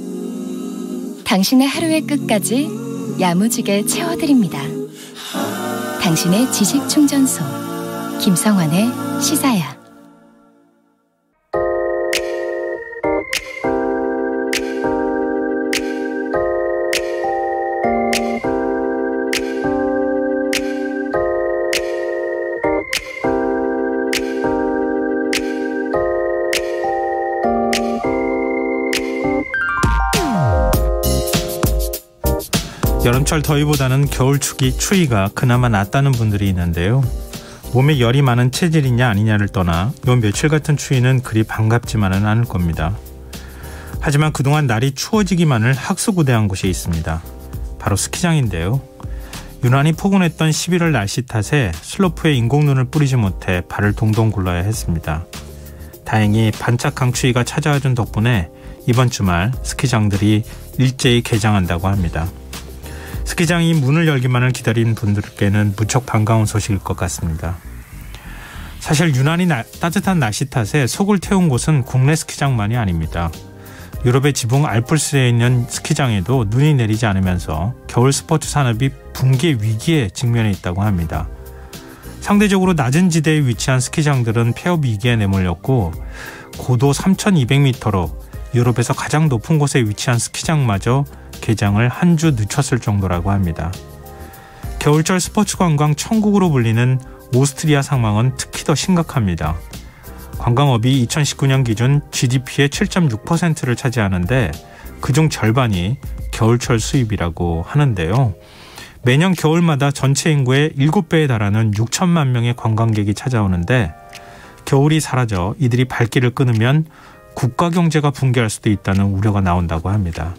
당신의 하루의 끝까지 야무지게 채워드립니다. 당신의 지식 충전소 김성환의 시사야. 여름철 더위보다는 겨울 추기, 추위가 그나마 낫다는 분들이 있는데요. 몸에 열이 많은 체질이냐 아니냐를 떠나 요 며칠 같은 추위는 그리 반갑지만은 않을 겁니다. 하지만 그동안 날이 추워지기만을 학수고대한 곳이 있습니다. 바로 스키장인데요. 유난히 포근했던 십일월 날씨 탓에 슬로프에 인공눈을 뿌리지 못해 발을 동동 굴러야 했습니다. 다행히 반짝 강추위가 찾아와준 덕분에 이번 주말 스키장들이 일제히 개장한다고 합니다. 스키장이 문을 열기만을 기다린 분들께는 무척 반가운 소식일 것 같습니다. 사실 유난히 나, 따뜻한 날씨 탓에 속을 태운 곳은 국내 스키장만이 아닙니다. 유럽의 지붕 알프스에 있는 스키장에도 눈이 내리지 않으면서 겨울 스포츠 산업이 붕괴 위기에 직면해 있다고 합니다. 상대적으로 낮은 지대에 위치한 스키장들은 폐업 위기에 내몰렸고 고도 삼천이백 미터로 유럽에서 가장 높은 곳에 위치한 스키장마저 개장을 한 주 늦췄을 정도라고 합니다. 겨울철 스포츠 관광 천국으로 불리는 오스트리아 상황은 특히 더 심각합니다. 관광업이 이천십구 년 기준 지디피의 칠 점 육 퍼센트를 차지하는데 그중 절반이 겨울철 수입이라고 하는데요. 매년 겨울마다 전체 인구의 일곱 배에 달하는 육천만 명의 관광객이 찾아오는데 겨울이 사라져 이들이 발길을 끊으면 국가 경제가 붕괴할 수도 있다는 우려가 나온다고 합니다.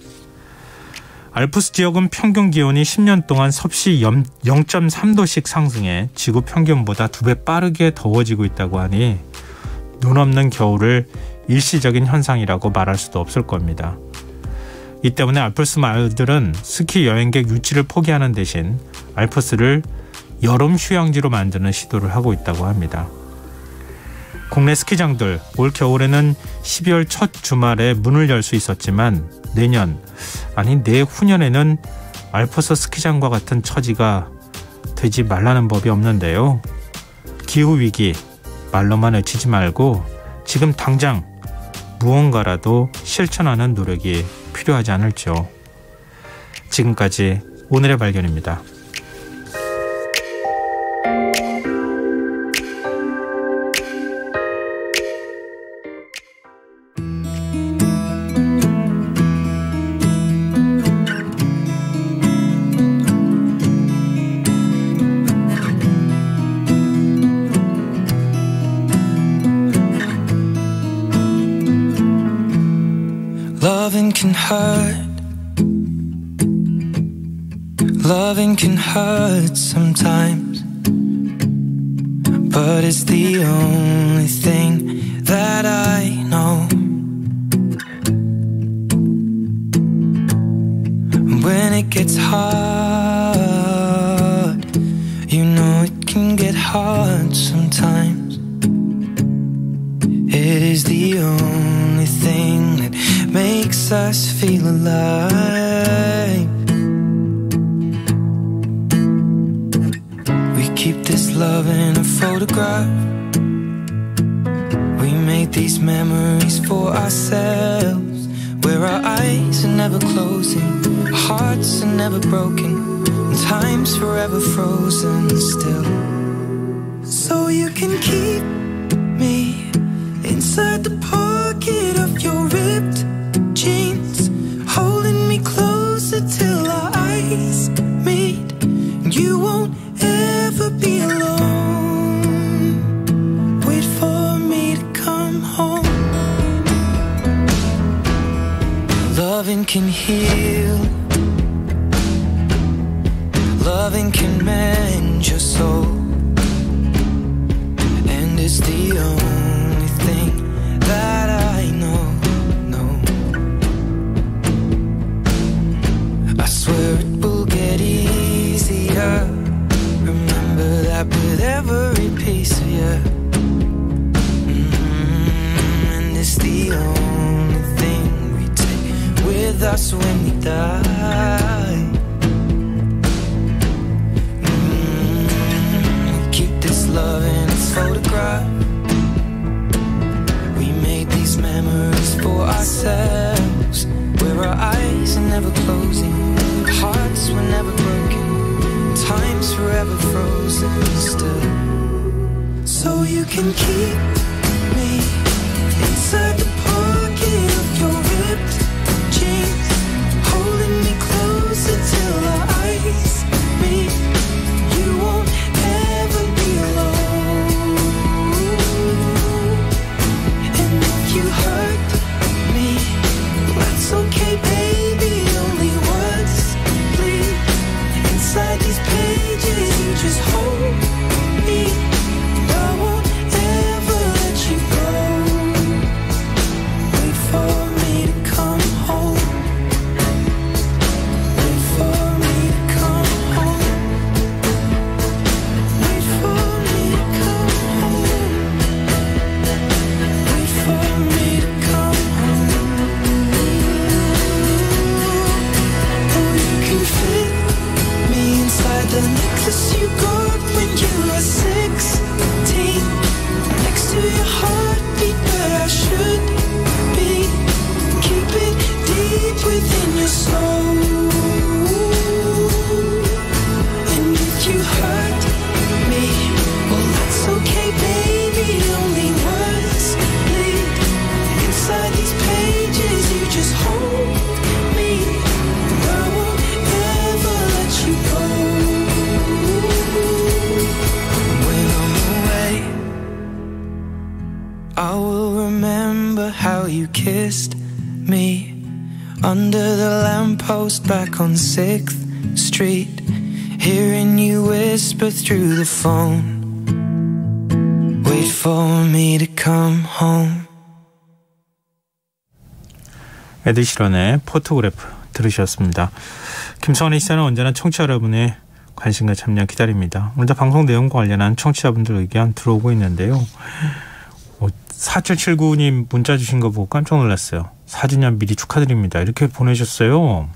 알프스 지역은 평균 기온이 십 년 동안 섭씨 영 점 삼 도씩 상승해 지구 평균보다 두 배 빠르게 더워지고 있다고 하니 눈 없는 겨울을 일시적인 현상이라고 말할 수도 없을 겁니다. 이 때문에 알프스 마을들은 스키 여행객 유치를 포기하는 대신 알프스를 여름 휴양지로 만드는 시도를 하고 있다고 합니다. 국내 스키장들 올 겨울에는 십이월 첫 주말에 문을 열 수 있었지만 내년 아니 내후년에는 알프스 스키장과 같은 처지가 되지 말라는 법이 없는데요. 기후위기 말로만 외치지 말고 지금 당장 무언가라도 실천하는 노력이 필요하지 않을지요. 지금까지 오늘의 발견입니다. Loving can hurt. Loving can hurt sometimes, but it's the only thing that I know. When it gets hard, you know it can get hard sometimes. It is the only thing that makes us feel alive. keep this love in a photograph. We made these memories for ourselves, where our eyes are never closing, our hearts are never broken, and time's forever frozen still. So you can keep me inside the pocket of your ripped jeans, holding me closer till our eyes meet. You won't ever be alone. Wait for me to come home. Loving can heal, loving can mend your soul, and it's the only thing that I know, no. I swear it will get easier. Remember that with every piece of you. Mm-hmm. And it's the only thing we take with us when we die. Mm-hmm. We keep this love in its photograph. We made these memories for ourselves, where our eyes are never closing, hearts were never broken, time's forever frozen still. So you can keep me inside the pocket of your ripped jeans, holding me closer till our eyes meet. You won't ever be alone. And if you hurt me, that's okay, baby. Only words bleed inside these pages. You just hold me. I won't ever let you go. Wait for me to come home. Wait for me to come home. Wait for me to come home. Wait for me to come home. Oh, you can fit me inside the necklace you got when you were sixteen, next to your heartbeat where I should be. Keep it deep within your soul. And if you hurt me, well, that's okay, baby. Only words bleed inside these pages. You just hold me. I won't ever let you go. When I'm away, I will remember how you kissed me under the lamppost back on sixth street, hearing you whisper through the phone. Wait for me to come home. 에드시런의 포토그래프 들으셨습니다. 김성환의 시사는 언제나 청취자 여러분의 관심과 참여 기다립니다. 오늘도 방송 내용과 관련한 청취자분들 의견 들어오고 있는데요. 사칠칠구 님 문자 주신 거 보고 깜짝 놀랐어요. 사 주년 미리 축하드립니다. 이렇게 보내셨어요.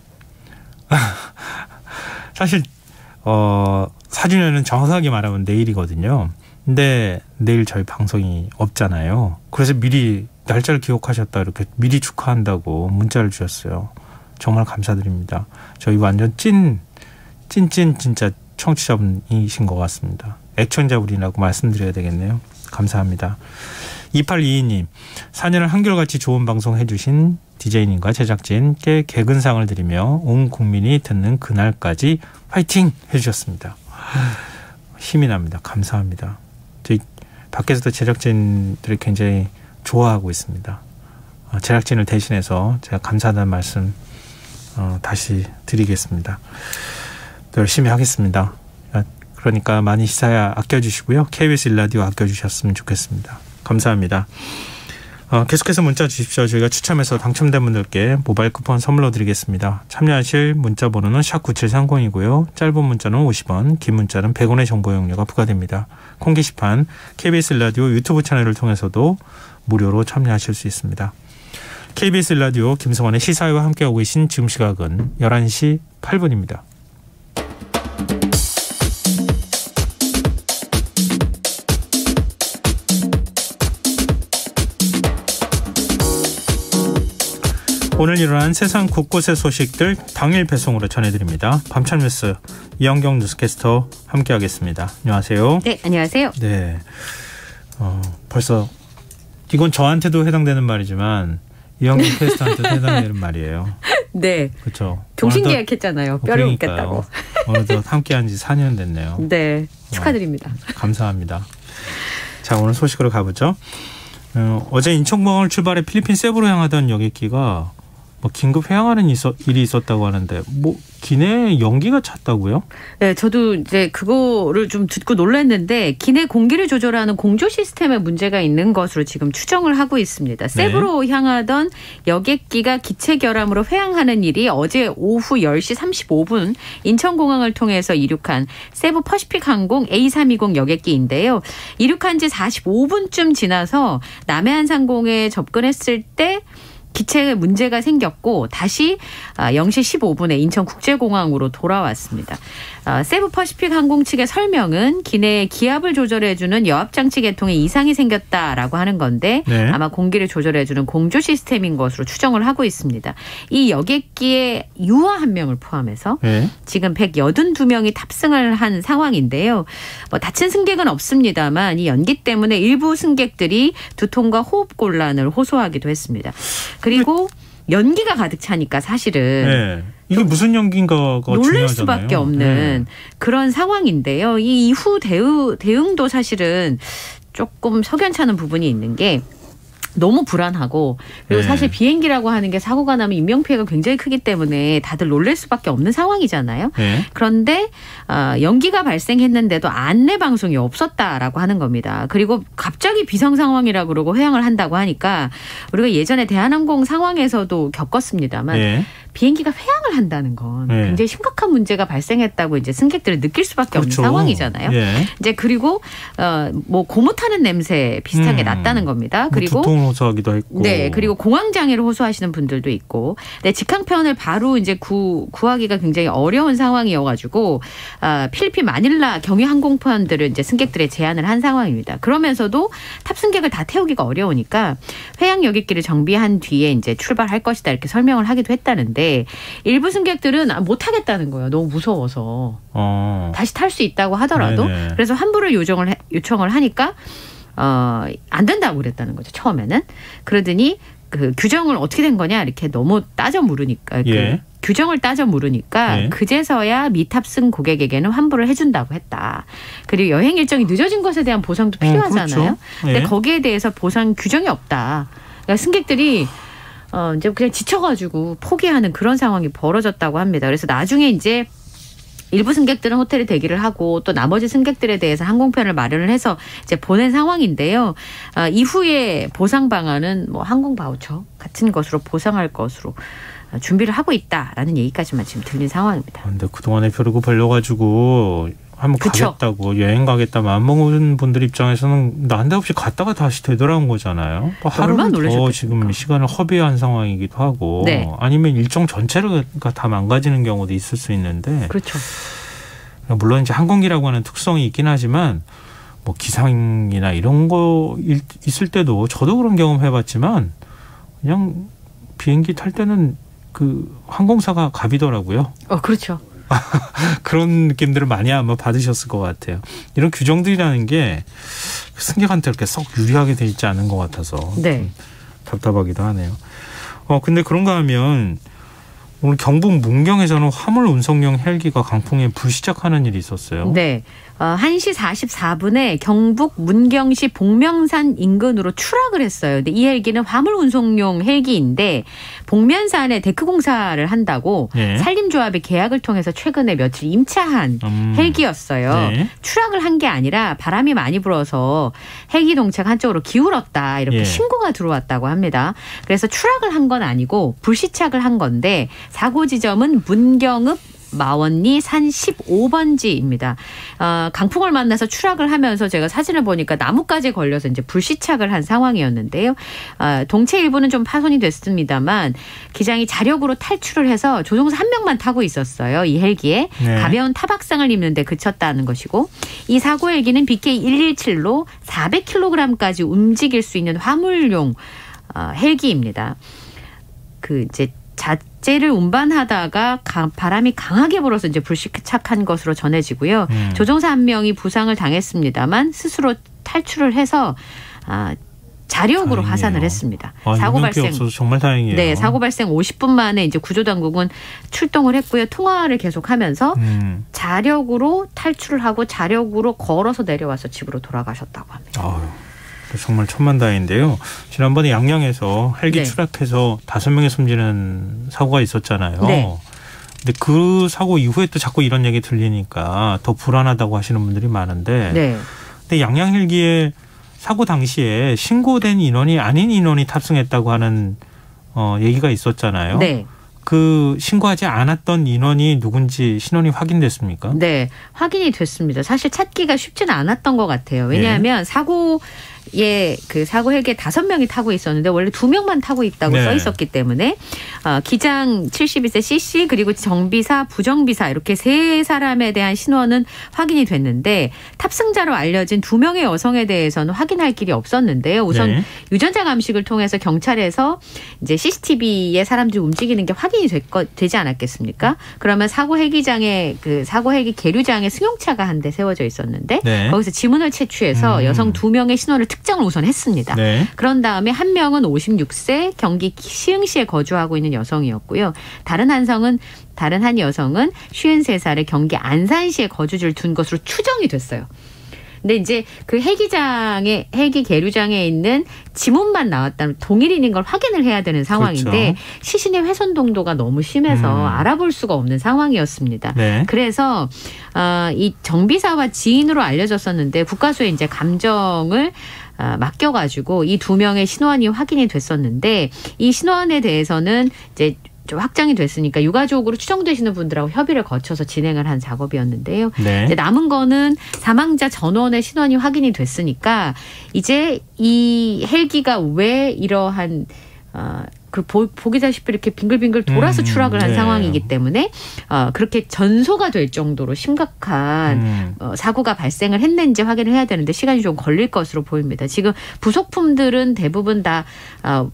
사실 어, 사 주년은 정확하게 말하면 내일이거든요. 근데 내일 저희 방송이 없잖아요. 그래서 미리 날짜를 기억하셨다 이렇게 미리 축하한다고 문자를 주셨어요. 정말 감사드립니다. 저희 완전 찐 찐찐 진짜 청취자분이신 것 같습니다. 애청자분이라고 말씀드려야 되겠네요. 감사합니다. 이팔이이 님, 사 년을 한결같이 좋은 방송 해주신 디제이님과 제작진께 개근상을 드리며 온 국민이 듣는 그날까지 화이팅 해주셨습니다. 힘이 납니다. 감사합니다. 저희 밖에서도 제작진들이 굉장히 좋아하고 있습니다. 제작진을 대신해서 제가 감사하다는 말씀 어, 다시 드리겠습니다. 열심히 하겠습니다. 그러니까 많이 시사야 아껴주시고요. 케이비에스 일 라디오 아껴주셨으면 좋겠습니다. 감사합니다. 어, 계속해서 문자 주십시오. 저희가 추첨해서 당첨된 분들께 모바일 쿠폰 선물로 드리겠습니다. 참여하실 문자 번호는 샵 구칠삼공이고요. 짧은 문자는 오십 원, 긴 문자는 백 원의 정보 이용료가 부과됩니다. 콩 게시판 케이비에스 일 라디오 유튜브 채널을 통해서도 무료로 참여하실 수 있습니다. 케이비에스 일 라디오 김성환의 시사회와 함께하고 계신 지금 시각은 열한 시 팔 분입니다. 오늘 일어난 세상 곳곳의 소식들 당일 배송으로 전해드립니다. 밤참 뉴스 이영경 뉴스캐스터 함께하겠습니다. 안녕하세요. 네, 안녕하세요. 네, 어, 벌써 이건 저한테도 해당되는 말이지만 이영경 캐스터한테도 해당되는 말이에요. 네. 그렇죠. 동신계약했잖아요. 뼈를 묻겠다고. 어느덧 함께한 지 사 년 됐네요. 네, 축하드립니다. 어, 감사합니다. 자, 오늘 소식으로 가보죠. 어, 어제 인천공항을 출발해 필리핀 세부로 향하던 여객기가 뭐 긴급 회항하는 있어, 일이 있었다고 하는데 뭐 기내 연기가 찼다고요? 네, 저도 이제 그거를 좀 듣고 놀랐는데 기내 공기를 조절하는 공조 시스템에 문제가 있는 것으로 지금 추정을 하고 있습니다. 세부로 네. 향하던 여객기가 기체 결함으로 회항하는 일이 어제 오후 열 시 삼십오 분 인천공항을 통해서 이륙한 세부 퍼시픽 항공 에이 삼이공 여객기인데요. 이륙한 지 사십오 분쯤 지나서 남해안 상공에 접근했을 때 기체에 문제가 생겼고 다시 영 시 십오 분에 인천국제공항으로 돌아왔습니다. 세부 퍼시픽 항공 측의 설명은 기내에 기압을 조절해주는 여압장치 계통에 이상이 생겼다라고 하는 건데 네. 아마 공기를 조절해주는 공조 시스템인 것으로 추정을 하고 있습니다. 이 여객기에 유아 한 명을 포함해서 네. 지금 백팔십이 명이 탑승을 한 상황인데요. 뭐 다친 승객은 없습니다만 이 연기 때문에 일부 승객들이 두통과 호흡 곤란을 호소하기도 했습니다. 그리고 연기가 가득 차니까 사실은 네. 이게 무슨 연기인가가 놀랄 중요하잖아요. 수밖에 없는 네. 그런 상황인데요. 이 이후 대응, 대응도 사실은 조금 석연찮은 부분이 있는 게 너무 불안하고 그리고 네. 사실 비행기라고 하는 게 사고가 나면 인명피해가 굉장히 크기 때문에 다들 놀랄 수밖에 없는 상황이잖아요. 네. 그런데 어, 연기가 발생했는데도 안내 방송이 없었다라고 하는 겁니다. 그리고 갑자기 비상 상황이라고 그러고 회항을 한다고 하니까 우리가 예전에 대한항공 상황에서도 겪었습니다만 네. 비행기가 회항을 한다는 건 네. 굉장히 심각한 문제가 발생했다고 이제 승객들을 느낄 수밖에 그렇죠. 없는 상황이잖아요. 네. 이제 그리고 어, 뭐 고무 타는 냄새 비슷하게 음. 났다는 겁니다. 그리고 두통을 호소하기도 했고, 네, 그리고 공황 장애를 호소하시는 분들도 있고, 네, 직항편을 바로 이제 구 구하기가 굉장히 어려운 상황이어가지고 어, 필리핀 마닐라 경유 항공편들을 이제 승객들의 제한을 한 상황입니다. 그러면서도 탑승객을 다 태우기가 어려우니까 회항 여객기를 정비한 뒤에 이제 출발할 것이다 이렇게 설명을 하기도 했다는데. 일부 승객들은 못 하겠다는 거예요. 너무 무서워서. 어. 다시 탈 수 있다고 하더라도. 네네. 그래서 환불을 요청을, 해, 요청을 하니까 어, 안 된다고 그랬다는 거죠. 처음에는. 그러더니 그 규정을 어떻게 된 거냐 이렇게 너무 따져 물으니까. 예. 그 규정을 따져 물으니까 예. 그제서야 미탑승 고객에게는 환불을 해준다고 했다. 그리고 여행 일정이 늦어진 것에 대한 보상도 필요하잖아요. 어, 그렇죠. 예. 근데 거기에 대해서 보상 규정이 없다. 그러니까 승객들이 어, 이제 그냥 지쳐가지고 포기하는 그런 상황이 벌어졌다고 합니다. 그래서 나중에 이제 일부 승객들은 호텔에 대기를 하고 또 나머지 승객들에 대해서 항공편을 마련을 해서 이제 보낸 상황인데요. 어, 이후에 보상 방안은 뭐 항공 바우처 같은 것으로 보상할 것으로 준비를 하고 있다라는 얘기까지만 지금 들린 상황입니다. 그런데 그동안에 벼르고 벌려가지고 한번 그쵸? 가겠다고 여행 가겠다 마음먹은 분들 입장에서는 난데없이 갔다가 다시 되돌아온 거잖아요. 뭐 하루는 더 지금 시간을 허비한 상황이기도 하고 네. 아니면 일정 전체가 다 망가지는 경우도 있을 수 있는데 그렇죠. 물론 이제 항공기라고 하는 특성이 있긴 하지만 뭐 기상이나 이런 거 있을 때도 저도 그런 경험 해봤지만 그냥 비행기 탈 때는 그 항공사가 갑이더라고요. 어 그렇죠. 그런 느낌들을 많이 아마 받으셨을 것 같아요. 이런 규정들이라는 게 승객한테 이렇게 썩 유리하게 돼 있지 않은 것 같아서 네. 답답하기도 하네요. 어 근데 그런가 하면 오늘 경북 문경에서는 화물 운송용 헬기가 강풍에 불시착하는 일이 있었어요. 네. 어, 한 시 사십사 분에 경북 문경시 복명산 인근으로 추락을 했어요. 근데 이 헬기는 화물 운송용 헬기인데 복면산에 데크 공사를 한다고 네. 산림조합의 계약을 통해서 최근에 며칠 임차한 음. 헬기였어요. 네. 추락을 한 게 아니라 바람이 많이 불어서 헬기 동체가 한쪽으로 기울었다 이렇게 예. 신고가 들어왔다고 합니다. 그래서 추락을 한 건 아니고 불시착을 한 건데 사고 지점은 문경읍 마원리 산 십오 번지입니다. 어, 강풍을 만나서 추락을 하면서 제가 사진을 보니까 나무까지 걸려서 이제 불시착을 한 상황이었는데요. 어, 동체 일부는 좀 파손이 됐습니다만 기장이 자력으로 탈출을 해서 조종사 한 명만 타고 있었어요. 이 헬기에 네. 가벼운 타박상을 입는데 그쳤다는 것이고 이 사고 헬기는 비케이 일일칠로 사백 킬로그램까지 움직일 수 있는 화물용 어, 헬기입니다. 그 이제 자재를 운반하다가 바람이 강하게 불어서 이제 불시착한 것으로 전해지고요. 음. 조종사 한 명이 부상을 당했습니다만 스스로 탈출을 해서 아, 자력으로 다행이에요. 화산을 했습니다. 아, 사고 발생 없어서 정말 다행이에요. 네, 사고 발생 오십 분 만에 이제 구조 당국은 출동을 했고요. 통화를 계속하면서 음. 자력으로 탈출을 하고 자력으로 걸어서 내려와서 집으로 돌아가셨다고 합니다. 아유, 정말 천만다행인데요. 지난번에 양양에서 헬기 네. 추락해서 다섯 명이 숨지는 사고가 있었잖아요. 네. 근데 그 사고 이후에 또 자꾸 이런 얘기 들리니까 더 불안하다고 하시는 분들이 많은데, 네. 근데 양양 헬기에 사고 당시에 신고된 인원이 아닌 인원이 탑승했다고 하는 어, 얘기가 있었잖아요. 네. 그 신고하지 않았던 인원이 누군지 신원이 확인됐습니까? 네, 확인이 됐습니다. 사실 찾기가 쉽지는 않았던 것 같아요. 왜냐하면 네. 사고 예, 그 사고 헬기에 다섯 명이 타고 있었는데 원래 두 명만 타고 있다고 네. 써 있었기 때문에 어, 기장 칠십이 세 씨씨 그리고 정비사, 부정비사 이렇게 세 사람에 대한 신원은 확인이 됐는데 탑승자로 알려진 두 명의 여성에 대해서는 확인할 길이 없었는데요. 우선 네. 유전자 감식을 통해서 경찰에서 이제 씨씨티비에 사람들이 움직이는 게 확인이 됐거, 되지 않았겠습니까? 그러면 사고 헬기장에 그 사고 헬기 계류장에 승용차가 한 대 세워져 있었는데 네. 거기서 지문을 채취해서 음. 여성 두 명의 신원을 특정을 우선 했습니다. 네. 그런 다음에 한 명은 오십육 세 경기 시흥시에 거주하고 있는 여성이었고요. 다른 한 성은 다른 한 여성은 쉰세 살의 경기 안산시에 거주지를 둔 것으로 추정이 됐어요. 근데 이제 그 헬기장에 헬기 계류장에 있는 지문만 나왔다면 동일인인 걸 확인을 해야 되는 상황인데 그렇죠. 시신의 훼손 동도가 너무 심해서 음. 알아볼 수가 없는 상황이었습니다. 네. 그래서 어, 이 정비사와 지인으로 알려졌었는데 국과수에 이제 감정을 어, 맡겨가지고 이 두 명의 신원이 확인이 됐었는데 이 신원에 대해서는 이제 좀 확정이 됐으니까 유가족으로 추정되시는 분들하고 협의를 거쳐서 진행을 한 작업이었는데요. 네. 이제 남은 거는 사망자 전원의 신원이 확인이 됐으니까 이제 이 헬기가 왜 이러한 어, 그 보, 보기다시피 이렇게 빙글빙글 돌아서 음, 추락을 한 네. 상황이기 때문에 어, 그렇게 전소가 될 정도로 심각한 음. 어, 사고가 발생을 했는지 확인을 해야 되는데 시간이 좀 걸릴 것으로 보입니다. 지금 부속품들은 대부분 다 어,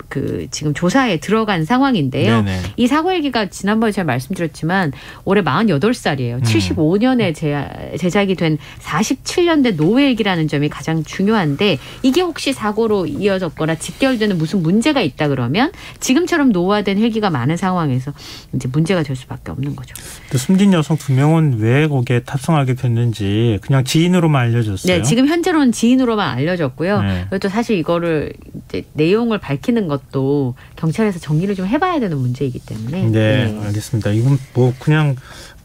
그 지금 조사에 들어간 상황인데요. 네네. 이 사고 헬기가 지난번에 제가 말씀드렸지만 올해 마흔여덟 살이에요. 음. 칠십오 년에 제작이 된 사십칠 년대 노후 헬기라는 점이 가장 중요한데 이게 혹시 사고로 이어졌거나 직결되는 무슨 문제가 있다 그러면 지금처럼 노후화된 헬기가 많은 상황에서 이제 문제가 될 수밖에 없는 거죠. 또 숨진 여성 두 명은 왜 거기에 탑승하게 됐는지 그냥 지인으로만 알려졌어요? 네, 지금 현재로는 지인으로만 알려졌고요. 네. 그리고 또 사실 이거를 이제 내용을 밝히는 것도 경찰에서 정리를 좀 해봐야 되는 문제이기 때문에. 네, 네. 알겠습니다. 이건 뭐 그냥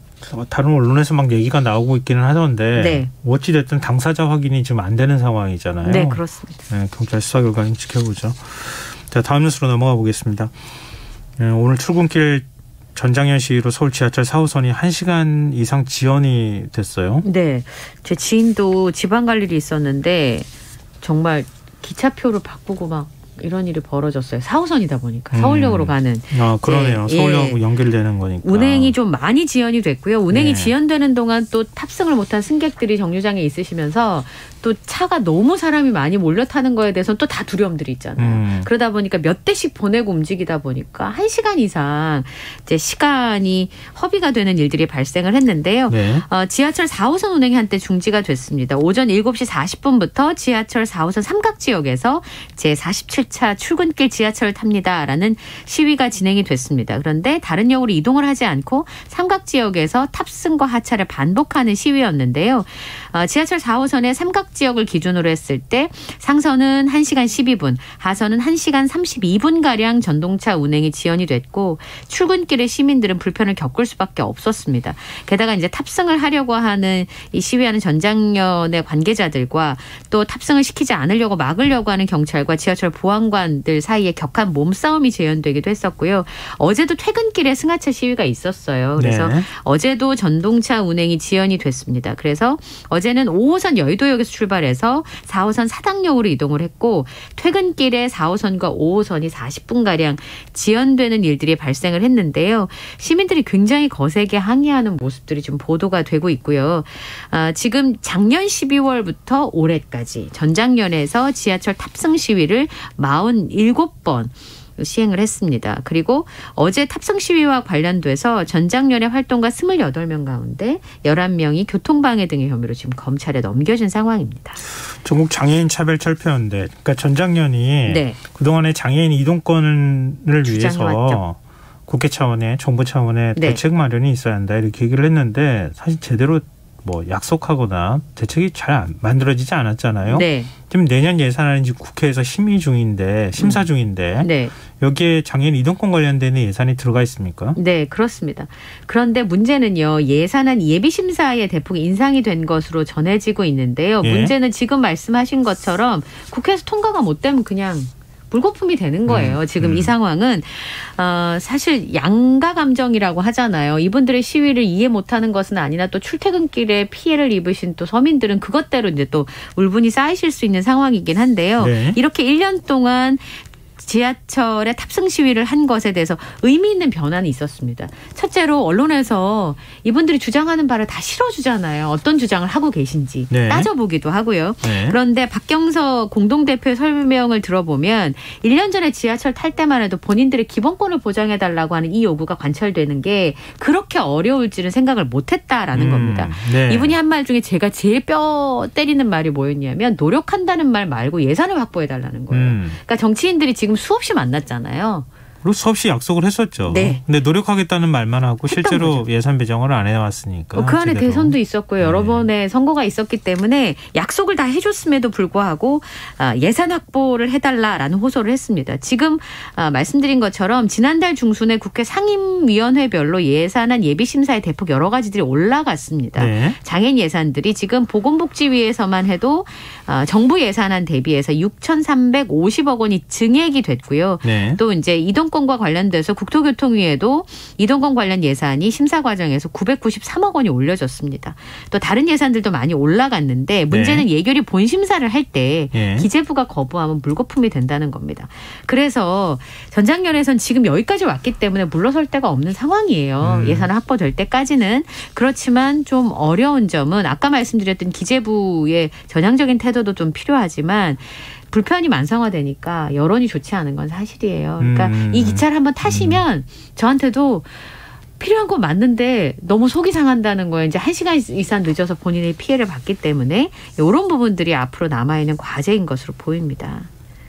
다른 언론에서 막 얘기가 나오고 있기는 하던데 네. 어찌됐든 당사자 확인이 지금 안 되는 상황이잖아요. 네, 그렇습니다. 네, 경찰 수사 결과 지켜보죠. 자, 다음 뉴스로 넘어가 보겠습니다. 네, 오늘 출근길 전장현 시위로 서울 지하철 사 호선이 한 시간 이상 지연이 됐어요. 네, 제 지인도 지방 갈 일이 있었는데 정말 기차표를 바꾸고 막 이런 일이 벌어졌어요. 사 호선이다 보니까 음. 서울역으로 가는. 아 그러네요. 예, 서울역하고 예. 연결되는 거니까. 운행이 좀 많이 지연이 됐고요. 운행이 네. 지연되는 동안 또 탑승을 못한 승객들이 정류장에 있으시면서 또 차가 너무 사람이 많이 몰려 타는 거에 대해서는 또 다 두려움들이 있잖아요. 음. 그러다 보니까 몇 대씩 보내고 움직이다 보니까 한 시간 이상 이제 시간이 허비가 되는 일들이 발생을 했는데요. 네. 어, 지하철 사 호선 운행이 한때 중지가 됐습니다. 오전 일곱 시 사십 분부터 지하철 사 호선 삼각지역에서 제사십칠 차 출근길 지하철을 탑니다라는 시위가 진행이 됐습니다. 그런데 다른 역으로 이동을 하지 않고 삼각지역에서 탑승과 하차를 반복하는 시위였는데요. 어, 지하철 사 호선의 삼각지역을 기준으로 했을 때 상선은 한 시간 십이 분, 하선은 한 시간 삼십이 분가량 전동차 운행이 지연이 됐고 출근길의 시민들은 불편을 겪을 수밖에 없었습니다. 게다가 이제 탑승을 하려고 하는 이 시위하는 전장현의 관계자들과 또 탑승을 시키지 않으려고 막으려고 하는 경찰과 지하철 보안관들 사이에 격한 몸싸움이 재현되기도 했었고요. 어제도 퇴근길에 승하차 시위가 있었어요. 그래서 네. 어제도 전동차 운행이 지연이 됐습니다. 그래서 어제는 오 호선 여의도역에서 출발해서 사 호선 사당역으로 이동을 했고 퇴근길에 사 호선과 오 호선이 사십 분가량 지연되는 일들이 발생을 했는데요. 시민들이 굉장히 거세게 항의하는 모습들이 좀 보도가 되고 있고요. 아, 지금 작년 십이월부터 올해까지 전장현에서 지하철 탑승 시위를 사십칠 번 시행을 했습니다. 그리고 어제 탑승 시위와 관련돼서 전장연의 활동가 스물여덟 명 가운데 열한 명이 교통방해 등의 혐의로 지금 검찰에 넘겨진 상황입니다. 전국 장애인 차별철폐연대, 그러니까 전장연이 네. 그동안에 장애인 이동권을 위해서 국회 차원의 정부 차원의 네. 대책 마련이 있어야 한다 이렇게 얘기를 했는데 사실 제대로 뭐 약속하거나 대책이 잘 만들어지지 않았잖아요. 네. 지금 내년 예산안이 지금 국회에서 심의 중인데 심사 중인데 네. 여기에 장애인 이동권 관련되는 예산이 들어가 있습니까? 네, 그렇습니다. 그런데 문제는요. 예산안 예비심사에 대폭 인상이 된 것으로 전해지고 있는데요. 예. 문제는 지금 말씀하신 것처럼 국회에서 통과가 못 되면 그냥 물거품이 되는 거예요. 음, 지금 음. 이 상황은 어, 사실 양가 감정이라고 하잖아요. 이분들의 시위를 이해 못하는 것은 아니나 또 출퇴근길에 피해를 입으신 또 서민들은 그것대로 이제 또 울분이 쌓이실 수 있는 상황이긴 한데요. 네. 이렇게 일 년 동안 지하철에 탑승 시위를 한 것에 대해서 의미 있는 변화는 있었습니다. 첫째로 언론에서 이분들이 주장하는 바를 다 실어주잖아요. 어떤 주장을 하고 계신지 네. 따져보기도 하고요. 네. 그런데 박경서 공동대표의 설명을 들어보면 일 년 전에 지하철 탈 때만 해도 본인들의 기본권을 보장해달라고 하는 이 요구가 관철되는 게 그렇게 어려울지는 생각을 못했다라는 음, 겁니다. 네. 이분이 한 말 중에 제가 제일 뼈 때리는 말이 뭐였냐면 노력한다는 말 말고 예산을 확보해달라는 거예요. 음. 그러니까 정치인들이 지금 수없이 만났잖아요. 그리고 수없이 약속을 했었죠. 네. 근데 노력하겠다는 말만 하고 실제로 거죠. 예산 배정을 안 해왔으니까. 어, 그 안에 제대로. 대선도 있었고요. 여러 네. 번의 선거가 있었기 때문에 약속을 다 해줬음에도 불구하고 예산 확보를 해달라라는 호소를 했습니다. 지금 말씀드린 것처럼 지난달 중순에 국회 상임위원회별로 예산안 예비심사에 대폭 여러 가지들이 올라갔습니다. 네. 장애인 예산들이 지금 보건복지위에서만 해도 정부 예산안 대비해서 육천삼백오십억 원이 증액이 됐고요. 네. 또 이제 이동 이동권과 관련돼서 국토교통위에도 이동권 관련 예산이 심사 과정에서 구백구십삼억 원이 올려졌습니다. 또 다른 예산들도 많이 올라갔는데 문제는 네. 예결위 본심사를 할 때 네. 기재부가 거부하면 물거품이 된다는 겁니다. 그래서 전장연에선 지금 여기까지 왔기 때문에 물러설 데가 없는 상황이에요. 음. 예산 확보될 때까지는. 그렇지만 좀 어려운 점은 아까 말씀드렸던 기재부의 전향적인 태도도 좀 필요하지만 불편이 만성화되니까 여론이 좋지 않은 건 사실이에요. 그러니까 음. 이 기차를 한번 타시면 음. 저한테도 필요한 건 맞는데 너무 속이 상한다는 거예요. 이제 한 시간 이상 늦어서 본인의 피해를 봤기 때문에 이런 부분들이 앞으로 남아있는 과제인 것으로 보입니다.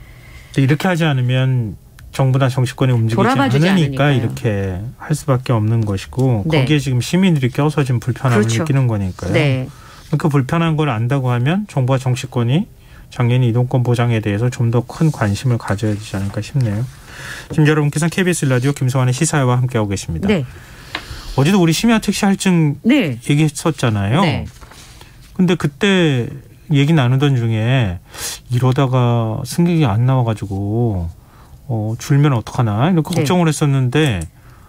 이렇게 하지 않으면 정부나 정치권이 움직이지 않으니까 않으니까요. 이렇게 할 수밖에 없는 것이고 네. 거기에 지금 시민들이 껴서 지금 불편함을 그렇죠. 느끼는 거니까요. 네. 그 불편한 걸 안다고 하면 정부와 정치권이 장애인 이동권 보장에 대해서 좀 더 큰 관심을 가져야 되지 않을까 싶네요. 지금 여러분께서는 케이비에스 라디오 김성환의 시사회와 함께하고 계십니다. 네. 어제도 우리 심야 택시 할증 네. 얘기했었잖아요. 네. 근데 그때 얘기 나누던 중에 이러다가 승객이 안 나와가지고 어, 줄면 어떡하나 이렇게 네. 걱정을 했었는데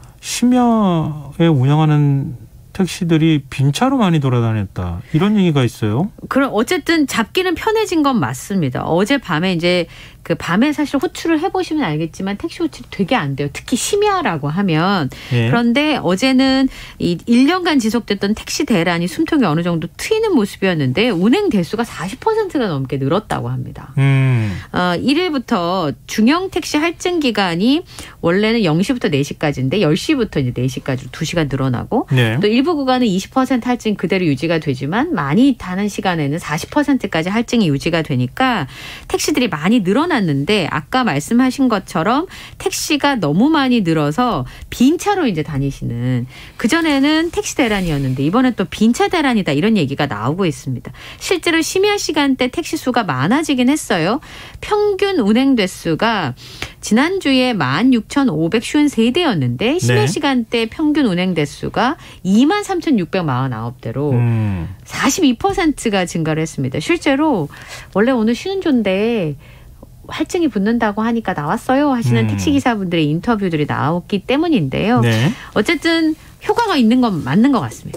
심야에 운영하는 택시들이 빈차로 많이 돌아다녔다. 이런 얘기가 있어요. 그럼 어쨌든 잡기는 편해진 건 맞습니다. 어제 밤에 이제 그 밤에 사실 호출을 해보시면 알겠지만 택시 호출이 되게 안 돼요. 특히 심야라고 하면. 예. 그런데 어제는 이 일 년간 지속됐던 택시 대란이 숨통이 어느 정도 트이는 모습이었는데 운행 대수가 사십 퍼센트가 넘게 늘었다고 합니다. 음. 어, 일 일부터 중형 택시 할증 기간이 원래는 영 시부터 네 시까지인데 열 시부터 이제 네 시까지 두 시간 늘어나고 네. 또 일부 구간은 이십 퍼센트 할증 그대로 유지가 되지만 많이 타는 시간에는 사십 퍼센트까지 할증이 유지가 되니까 택시들이 많이 늘어나 났는데 아까 말씀하신 것처럼 택시가 너무 많이 늘어서 빈차로 이제 다니시는 그전에는 택시 대란이었는데 이번에 또 빈차 대란이다 이런 얘기가 나오고 있습니다. 실제로 심야 시간대 택시 수가 많아지긴 했어요. 평균 운행 대수가 지난주에 만 육천오백오십삼 대였는데 심야 네. 시간대 평균 운행 대수가 이만 삼천육백사십구 대로 음. 사십이 퍼센트가 증가를 했습니다. 실제로 원래 오늘 쉬는 조인데 할증이 붙는다고 하니까 나왔어요 하시는 음. 택시기사분들의 인터뷰들이 나왔기 때문인데요. 네. 어쨌든 효과가 있는 건 맞는 것 같습니다.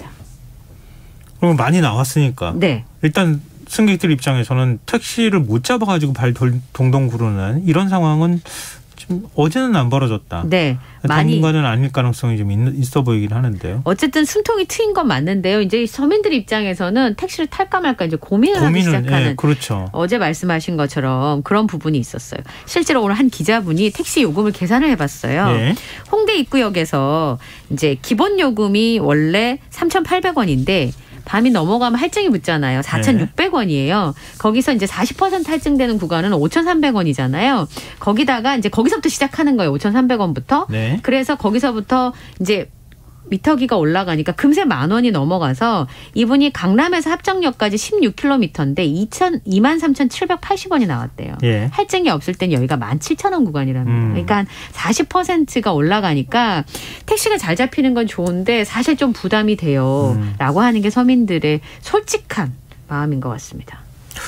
그럼 많이 나왔으니까. 네. 일단 승객들 입장에서는 택시를 못 잡아가지고 발 동동 구르는 이런 상황은 좀 어제는 안 벌어졌다. 네. 많이 당분간은 아닐 가능성이 좀 있어 보이긴 하는데요. 어쨌든 숨통이 트인 건 맞는데요. 이제 서민들 입장에서는 택시를 탈까 말까 이제 고민을 하기 시작하는. 예, 그렇죠. 어제 말씀하신 것처럼 그런 부분이 있었어요. 실제로 오늘 한 기자분이 택시 요금을 계산을 해봤어요. 예. 홍대 입구역에서 이제 기본 요금이 원래 삼천팔백 원인데 밤이 넘어가면 할증이 붙잖아요. 사천육백 원이에요. 거기서 이제 사십 퍼센트 할증되는 구간은 오천삼백 원이잖아요. 거기다가 이제 거기서부터 시작하는 거예요. 오천삼백 원부터. 네. 그래서 거기서부터 이제 미터기가 올라가니까 금세 만 원이 넘어가서 이분이 강남에서 합정역까지 십육 킬로미터인데 이만 삼천칠백팔십 원이 나왔대요. 예. 할증이 없을 땐 여기가 만 칠천 원 구간이랍니다. 음. 그러니까 사십 퍼센트가 올라가니까 택시가 잘 잡히는 건 좋은데 사실 좀 부담이 돼요. 음. 라고 하는 게 서민들의 솔직한 마음인 것 같습니다.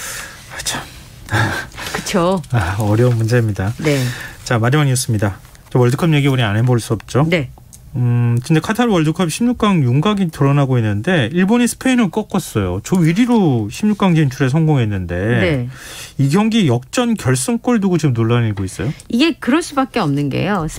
참. 그렇죠. 아, 어려운 문제입니다. 네. 자, 마지막 뉴스입니다. 월드컵 얘기 우리 안 해볼 수 없죠. 네. 음, 근데 카타르 월드컵 십육 강 윤곽이 드러나고 있는데 일본이 스페인을 꺾었어요. 조 일 위로 십육 강 진출에 성공했는데 네. 이 경기 역전 결승골 두고 지금 논란이 일고 있어요. 이게 그럴 수밖에 없는 게요.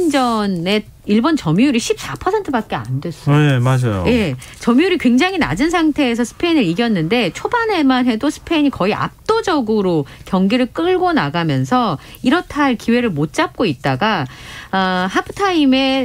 스페인전에 일본 점유율이 십사 퍼센트밖에 안 됐어요. 네, 맞아요. 예, 점유율이 굉장히 낮은 상태에서 스페인을 이겼는데 초반에만 해도 스페인이 거의 압도적으로 경기를 끌고 나가면서 이렇다 할 기회를 못 잡고 있다가 어, 하프타임에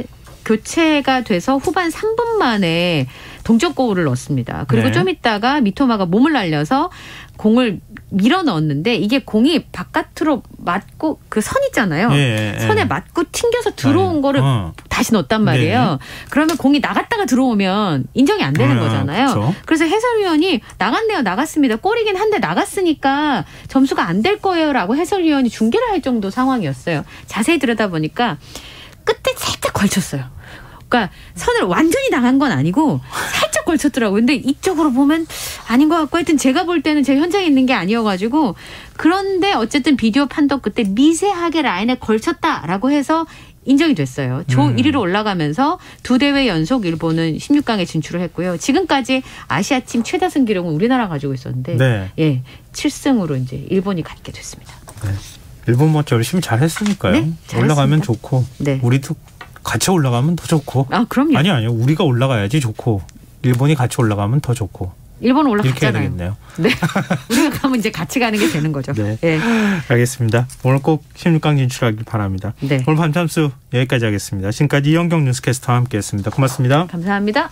교체가 돼서 후반 삼 분 만에 동점골을 넣었습니다. 그리고 네. 좀 있다가 미토마가 몸을 날려서 공을 밀어 넣었는데 이게 공이 바깥으로 맞고 그 선 있잖아요. 예, 예. 선에 맞고 튕겨서 들어온 아니, 거를 어. 다시 넣었단 말이에요. 네. 그러면 공이 나갔다가 들어오면 인정이 안 되는 어, 거잖아요. 그렇죠. 그래서 해설위원이 나갔네요. 나갔습니다. 골이긴 한데 나갔으니까 점수가 안 될 거예요라고 해설위원이 중계를 할 정도 상황이었어요. 자세히 들여다보니까 끝에 살짝 걸쳤어요. 그러니까 선을 완전히 나간 건 아니고 살짝 걸쳤더라고요. 근데 이쪽으로 보면 아닌 것 같고 하여튼 제가 볼 때는 제 현장에 있는 게 아니어가지고 그런데 어쨌든 비디오 판독 그때 미세하게 라인에 걸쳤다라고 해서 인정이 됐어요. 조 음. 일 위로 올라가면서 두 대회 연속 일본은 십육 강에 진출을 했고요. 지금까지 아시아팀 최다승 기록은 우리나라 가지고 있었는데 네. 예, 칠 승으로 이제 일본이 갖게 됐습니다. 네. 일본 멋져 열심히 잘했으니까요. 네, 올라가면 좋고 네. 우리도 같이 올라가면 더 좋고. 아, 그럼요. 아니 아니요. 우리가 올라가야지 좋고 일본이 같이 올라가면 더 좋고. 일본 올라갔잖아요. 이렇게 해야 되겠네요. 네. 우리가 가면 이제 같이 가는 게 되는 거죠. 네. 네. 알겠습니다. 오늘 꼭 십육 강 진출하길 바랍니다. 네. 오늘 밤잠수 여기까지 하겠습니다. 지금까지 이영경 뉴스캐스터와 함께했습니다. 고맙습니다. 감사합니다.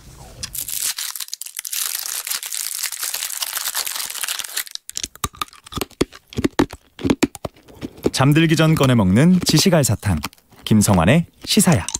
잠들기 전 꺼내 먹는 지식알사탕 김성환의 시사야.